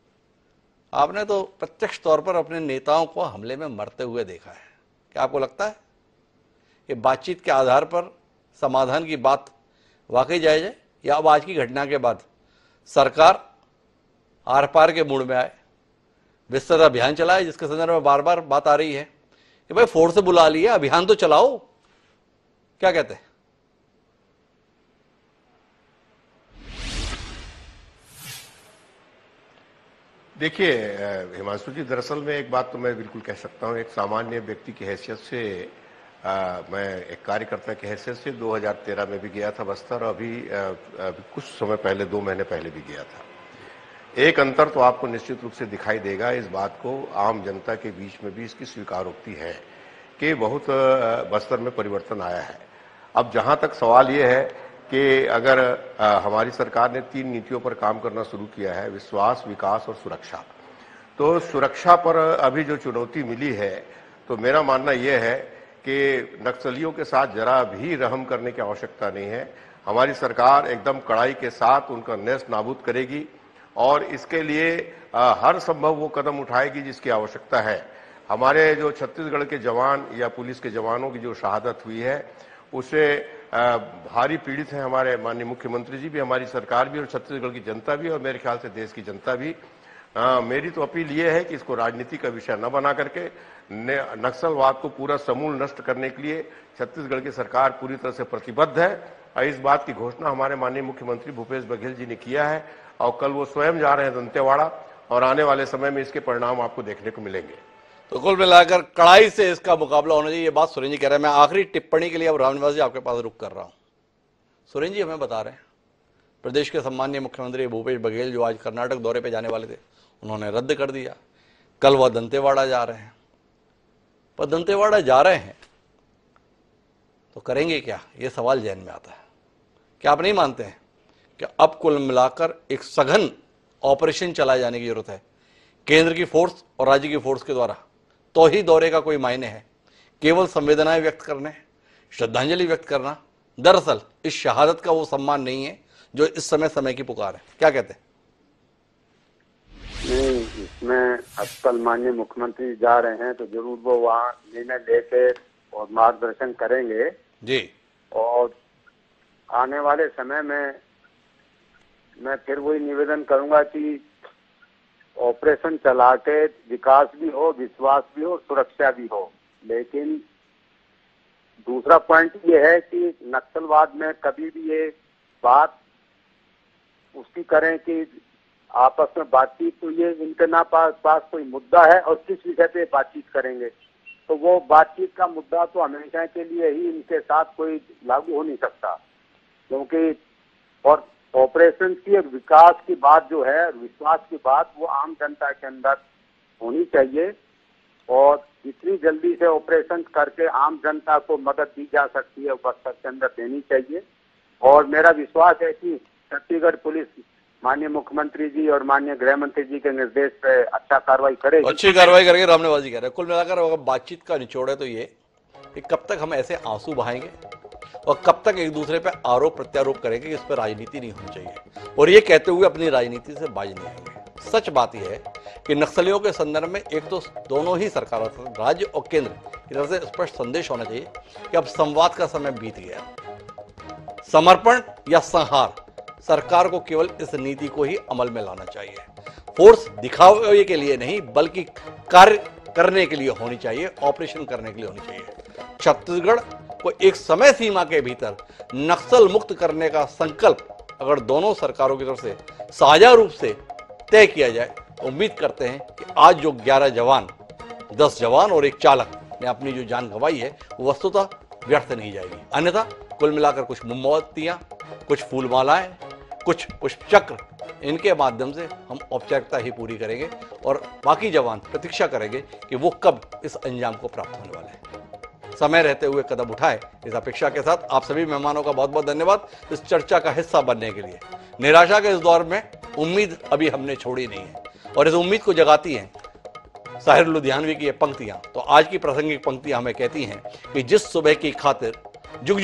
आपने तो प्रत्यक्ष तौर पर अपने नेताओं को हमले में मरते हुए देखा है। क्या आपको लगता है कि बातचीत के आधार पर समाधान की बात वाकई जायज है, या अब आज की घटना के बाद सरकार आर पार के मूड में आए, विस्तृत अभियान चलाए, जिसके संदर्भ में बार बार बात आ रही है कि भाई फोर्स से बुला लिया, अभियान तो चलाओ? क्या कहते हैं? देखिए हिमांशु जी, दरअसल में एक बात तो मैं बिल्कुल कह सकता हूं, एक सामान्य व्यक्ति की हैसियत से मैं एक कार्यकर्ता की हैसियत से 2013 में भी गया था बस्तर, अभी कुछ समय पहले 2 महीने पहले भी गया था। एक अंतर तो आपको निश्चित रूप से दिखाई देगा, इस बात को आम जनता के बीच में भी इसकी स्वीकारोक्ति है कि बहुत बस्तर में परिवर्तन आया है। अब जहां तक सवाल ये है कि अगर हमारी सरकार ने 3 नीतियों पर काम करना शुरू किया है, विश्वास, विकास और सुरक्षा, तो सुरक्षा पर अभी जो चुनौती मिली है, तो मेरा मानना यह है कि नक्सलियों के साथ जरा भी रहम करने की आवश्यकता नहीं है। हमारी सरकार एकदम कड़ाई के साथ उनका नेस्त नाबूद करेगी और इसके लिए हर संभव वो कदम उठाएगी जिसकी आवश्यकता है। हमारे जो छत्तीसगढ़ के जवान या पुलिस के जवानों की जो शहादत हुई है उससे भारी पीड़ित हैं हमारे माननीय मुख्यमंत्री जी भी, हमारी सरकार भी और छत्तीसगढ़ की जनता भी, और मेरे ख्याल से देश की जनता भी। मेरी तो अपील ये है कि इसको राजनीति का विषय न बना करके नक्सलवाद को पूरा समूल नष्ट करने के लिए छत्तीसगढ़ की सरकार पूरी तरह से प्रतिबद्ध है। और इस बात की घोषणा हमारे माननीय मुख्यमंत्री भूपेश बघेल जी ने किया है और कल वो स्वयं जा रहे हैं दंतेवाड़ा, और आने वाले समय में इसके परिणाम आपको देखने को मिलेंगे। तो कुल मिलाकर कड़ाई से इसका मुकाबला होना चाहिए, ये बात सुरेंद्र जी कह रहे हैं। मैं आखिरी टिप्पणी के लिए अब रामनिवास जी आपके पास रुक कर रहा हूं। सुरेंद्र जी हमें बता रहे हैं प्रदेश के सम्मानीय मुख्यमंत्री भूपेश बघेल जो आज कर्नाटक दौरे पे जाने वाले थे, उन्होंने रद्द कर दिया। कल वह दंतेवाड़ा जा रहे हैं, पर दंतेवाड़ा जा रहे हैं तो करेंगे क्या, ये सवाल जहन में आता है। क्या आप नहीं मानते हैं कि अब कुल मिलाकर एक सघन ऑपरेशन चलाए जाने की जरूरत है केंद्र की फोर्स और राज्य की फोर्स के द्वारा? तो ही दौरे का कोई मायने है। केवल संवेदनाएं व्यक्त करने, श्रद्धांजलि व्यक्त करना दरअसल इस शहादत का वो सम्मान नहीं है जो इस समय की पुकार है। क्या कहते हैं? नहीं, इसमें अब कल माननीय मुख्यमंत्री जा रहे हैं तो जरूर वो वहाँ निर्णय लेके और मार्गदर्शन करेंगे जी। और आने वाले समय में मैं फिर वही निवेदन करूंगा कि ऑपरेशन चला के विकास भी हो, विश्वास भी हो, सुरक्षा भी हो। लेकिन दूसरा पॉइंट ये है कि नक्सलवाद में कभी भी ये बात उसकी करें कि आपस में बातचीत, तो ये इनके ना पास कोई मुद्दा है और किस विषय पे बातचीत करेंगे, तो वो बातचीत का मुद्दा तो हमेशा के लिए ही इनके साथ कोई लागू हो नहीं सकता। क्योंकि और ऑपरेशन की और विकास की बात जो है, विश्वास की बात, वो आम जनता के अंदर होनी चाहिए और जितनी जल्दी से ऑपरेशन करके आम जनता को मदद दी जा सकती है बस्तर के अंदर देनी चाहिए। और मेरा विश्वास है कि छत्तीसगढ़ पुलिस माननीय मुख्यमंत्री जी और माननीय गृह मंत्री जी के निर्देश पे अच्छा कार्रवाई करेगी, अच्छी कार्रवाई करेंगे। रामनेवाजी कह रहे हैं कुल मिलाकर अगर बातचीत का निचोड़ है तो ये कि कब तक हम ऐसे आंसू बहाएंगे और कब तक एक दूसरे पे आरोप प्रत्यारोप करेंगे कि इस पर राजनीति नहीं होनी चाहिए, और ये कहते हुए अपनी राजनीति से बाज नहीं आएंगे। सच बात यह है कि नक्सलियों के संदर्भ में एक तो दोनों ही सरकारों, राज्य और केंद्र की तरफ से स्पष्ट संदेश होना चाहिए कि अब संवाद का समय बीत गया। समर्पण या संहार, सरकार को केवल इस नीति को ही अमल में लाना चाहिए। फोर्स दिखावे के लिए नहीं बल्कि कार्य करने के लिए होनी चाहिए, ऑपरेशन करने के लिए होनी चाहिए। छत्तीसगढ़ को एक समय सीमा के भीतर नक्सल मुक्त करने का संकल्प अगर दोनों सरकारों की तरफ से साझा रूप से तय किया जाए तो उम्मीद करते हैं कि आज जो 11 जवान, 10 जवान और एक चालक ने अपनी जो जान गंवाई है वो वस्तुतः व्यर्थ नहीं जाएगी। अन्यथा कुल मिलाकर कुछ मोमबत्तियां, कुछ फूलमालाएं, कुछ पुष्पचक्र, इनके माध्यम से हम औपचारिकता ही पूरी करेंगे और बाकी जवान प्रतीक्षा करेंगे कि वो कब इस अंजाम को प्राप्त होने वाले हैं। समय रहते हुए कदम उठाए, इस अपेक्षा के साथ आप सभी मेहमानों का बहुत बहुत धन्यवाद इस चर्चा का हिस्सा बनने के लिए। निराशा के इस दौर में उम्मीद अभी हमने छोड़ी नहीं है और इस उम्मीद को जगाती हैं साहिर लुधियानवी की ये पंक्तियां। तो आज की प्रासंगिक पंक्तियां हमें कहती हैं कि जिस सुबह की खातिर जुग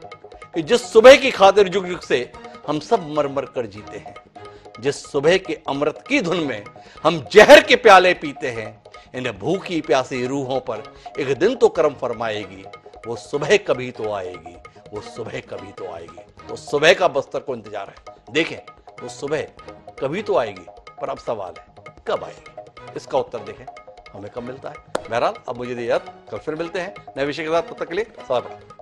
जुग से हम सब मर मर कर जीते हैं, जिस सुबह के अमृत की धुन में हम जहर के प्याले पीते हैं, इन्हें भूखी प्यासी रूहों पर एक दिन तो करम फरमाएगी, वो सुबह कभी तो आएगी, वो सुबह कभी तो आएगी। वो सुबह का बस्तर को इंतजार है, देखें वो सुबह कभी तो आएगी, पर अब सवाल है कब आएगी, इसका उत्तर देखें हमें कब मिलता है। बहरहाल अब मुझे दे याद, कल फिर मिलते हैं नए विषय के साथ, तब तक के लिए सलाम।